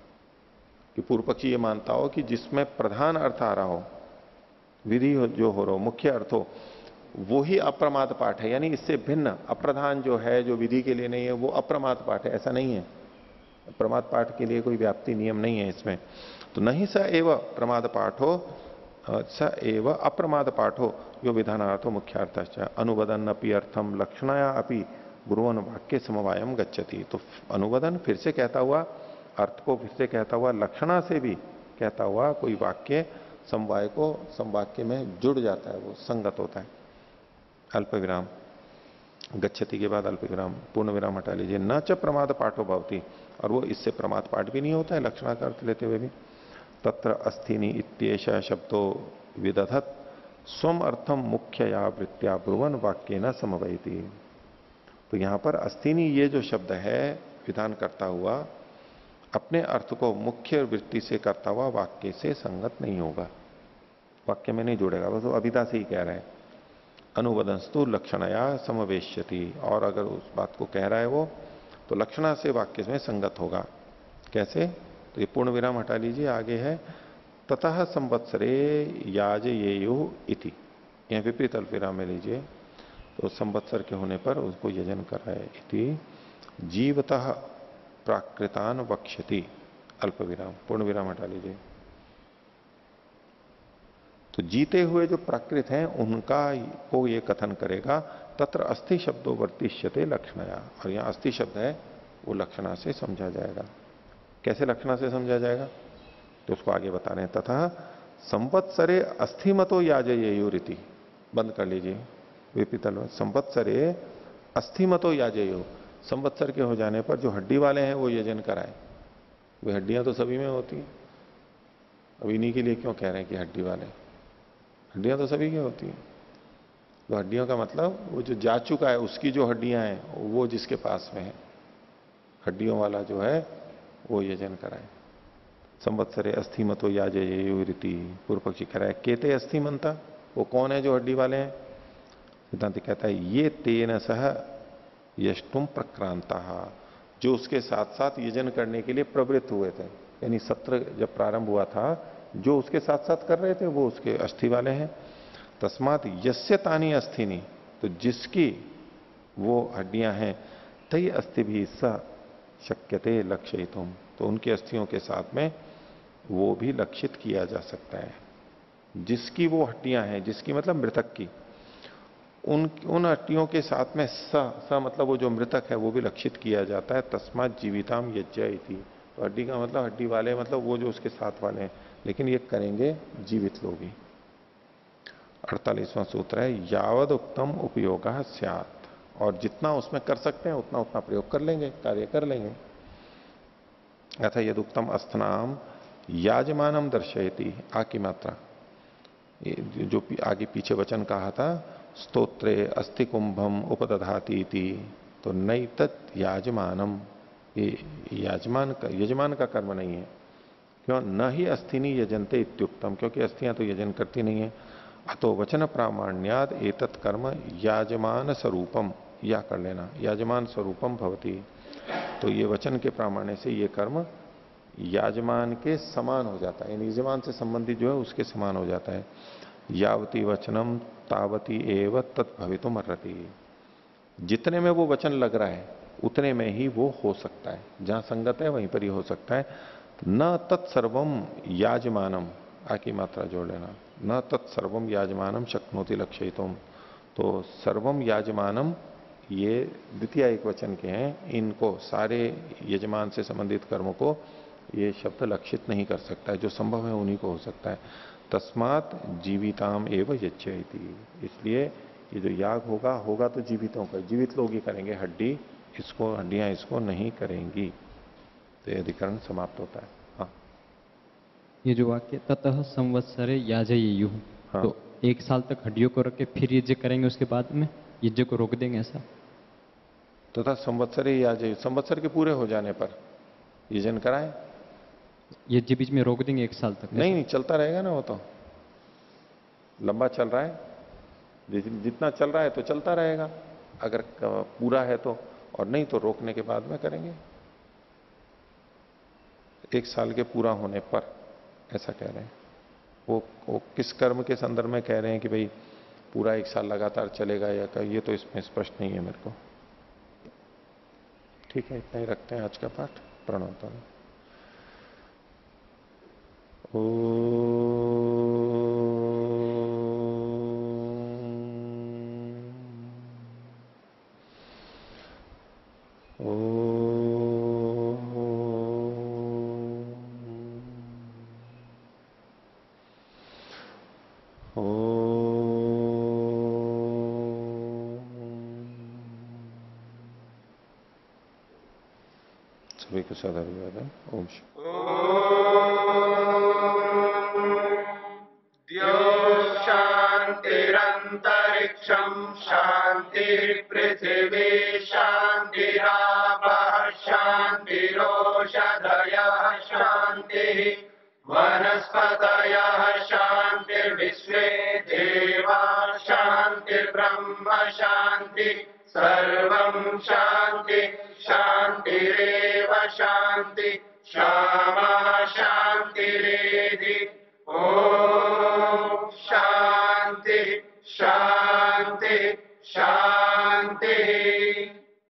कि पूर्व पक्षी ये मानता हो कि जिसमें प्रधान अर्थ आ रहा हो, विधि जो हो रहा हो, मुख्य अर्थ हो, वो ही अप्रमाद पाठ है। यानी इससे भिन्न अप्रधान जो है, जो विधि के लिए नहीं है, वो अप्रमाद पाठ है, ऐसा नहीं है। प्रमाद पाठ के लिए कोई व्याप्ति नियम नहीं है इसमें। तो नहीं स एव प्रमाद पाठो स एव अप्रमाद पाठो यो विधानार्थो मुख्यार्थश्च अनुवदन अपि अर्थम लक्षणाया अपि ब्रुवन वाक्य समवायम गच्छति। तो अनुवदन फिर से कहता हुआ, अर्थ को फिर से कहता हुआ, लक्षणा से भी कहता हुआ कोई वाक्य समवाय को समवाक्य में जुड़ जाता है, वो संगत होता है। अल्प विराम, गच्छति के बाद अल्प विराम, पूर्ण विराम हटा लीजिए। न च प्रमाद पाठो भवति, और वो इससे प्रमाद पाठ भी नहीं होता है लक्षणा का अर्थ लेते हुए भी। तत्र अस्थिनी इत्येषः शब्दो विदधत स्वम अर्थम मुख्यया वृत्त्या ब्रुवन वाक्य न समवयति। तो यहां पर अस्थिनी ये जो शब्द है विधान करता हुआ अपने अर्थ को मुख्य वृत्ति से करता हुआ वाक्य से संगत नहीं होगा, वाक्य में नहीं जुड़ेगा। बस वो अभिधा से ही कह रहे हैं। अनुवदंस्तु लक्षणया समवेश्यति, और अगर उस बात को कह रहा है वो, तो लक्षणा से वाक्य में संगत होगा। कैसे? तो ये पूर्ण विराम हटा लीजिए, आगे है ततः संवत्सरे याजयेयु इति, यह विपरीत अल्प विराम में लीजिए। तो संवत्सर के होने पर उसको यजन कराए, इति जीवतः प्राकृतान वक्ष्यति, अल्प विराम, पूर्ण विराम हटा लीजिए। तो जीते हुए जो प्राकृत हैं उनका को ये कथन करेगा। तत्र अस्थि शब्दों वर्तिष्यते लक्षणया, और यहां अस्थि शब्द है वो लक्षणा से समझा जाएगा। कैसे लक्षणा से समझा जाएगा? तो उसको आगे बता रहे हैं। तथा संवत्सरे अस्थिमतो याजयेयुरिति, बंद कर लीजिए विपरीत। संवत्सरे अस्थिमतो याजयो, संवत्सर के हो जाने पर जो हड्डी वाले हैं वो यजन कराए। वे हड्डियां तो सभी में होती हैं, अब इन्हीं के लिए क्यों कह रहे हैं कि हड्डी वाले? हड्डियां तो सभी की होती हैं। तो हड्डियों का मतलब वो जो जा चुका है उसकी जो हड्डियां हैं वो जिसके पास में है, हड्डियों वाला जो है वो यजन कराए। संवत्सरे अस्थिमतो याजयेयुरिति, पूर्व पक्षी कह रहा है केते अस्थिमंता, वो कौन है जो हड्डी वाले हैं? सिद्धांत कहता है ये तेन सह यष्टुम प्रक्रांता, जो उसके साथ साथ यजन करने के लिए प्रवृत्त हुए थे। यानी सत्र जब प्रारंभ हुआ था, जो उसके साथ साथ कर रहे थे वो उसके अस्थि वाले हैं। तस्मात यस्य तानी अस्थिनी, तो जिसकी वो हड्डियां हैं, तई अस्थि भी स शक्यते लक्षयितुम, तो उनकी अस्थियों के साथ में वो भी लक्षित किया जा सकता है। जिसकी वो हड्डियां हैं, जिसकी मतलब मृतक की, उन हड्डियों के साथ में स मतलब वो जो मृतक है वो भी लक्षित किया जाता है। तस्मात जीविताम यज्ञ, तो हड्डी का मतलब हड्डी वाले मतलब वो जो उसके साथ वाले हैं, लेकिन ये करेंगे जीवित लोग ही। 48वां सूत्र है यावद उत्तम उपयोग स्यात्, और जितना उसमें कर सकते हैं उतना उतना प्रयोग कर लेंगे, कार्य कर लेंगे। अथा यद उत्तम अस्थनाम याजमानम दर्शयति, आ की मात्रा, जो आगे पीछे वचन कहा था, स्तोत्रे अस्थि कुंभम उपदधाति, तो नई तत् याजमानम, ये यजमान का कर्म नहीं है। क्यों? न ही अस्थिनी यजनते इत्युक्तम, क्योंकि अस्थियां तो यजन करती नहीं है। अतो वचन प्रामाण्याद एतत् कर्म याजमान स्वरूपम, या कर लेना, याजमान स्वरूपम भवति, तो ये वचन के प्रामाण्य से ये कर्म याजमान के समान हो जाता है, यजमान से संबंधित जो है उसके समान हो जाता है। यावती वचनम तावती एव तत्भवितुम अर्हति। जितने में वो वचन लग रहा है उतने में ही वो हो सकता है, जहां संगत है वहीं पर ही हो सकता है। न तत्सर्वम याजमानम, आकी मात्रा जोड़ लेना, न तत्सर्वम याजमानम शक्नोति लक्षयितुम। तो सर्वम याजमानम ये द्वितीय एक वचन के हैं, इनको सारे यजमान से संबंधित कर्मों को ये शब्द लक्षित नहीं कर सकता है, जो संभव है उन्हीं को हो सकता है। तस्मात जीविताम एवं यच्छयति, इसलिए ये जो याग होगा होगा तो जीवितों का, जीवित लोग ही करेंगे, हड्डियां इसको नहीं करेंगी। तो ये अधिकरण समाप्त होता है। हाँ, ये जो वाक्य ततः संवत्सरे याजयेयु, हाँ। तो 1 साल तक हड्डियों को रख के फिर यज्ञ करेंगे, उसके बाद में यज्ञ को रोक देंगे ऐसा? तथा संवत्सर याजयु, संवत्सर के पूरे हो जाने पर यजन कराएं। यज्ञ बीच में रोक देंगे 1 साल तक? नहीं, चलता रहेगा ना, वो तो लंबा चल रहा है, जितना चल रहा है तो चलता रहेगा, अगर पूरा है तो, और नहीं तो रोकने के बाद में करेंगे 1 साल के पूरा होने पर, ऐसा कह रहे हैं। वो किस कर्म के संदर्भ में कह रहे हैं कि भाई पूरा 1 साल लगातार चलेगा या क्या, ये तो इसमें स्पष्ट नहीं है मेरे को। ठीक है, इतना ही रखते हैं आज का पाठ। प्रणोतन। सभी को सादर है। ओम शांतिरंतरिक्षम शांति पृथिवी शांतिरापः शांतिरोषधयः शांति वनस्पतयः शांतिर्विश्वे देवा शांतिर्ब्रह्म शांति सर्वं शांति शांतिरेव शांति क्षमा शांतिरेधि। ओम शांति शांति शांति।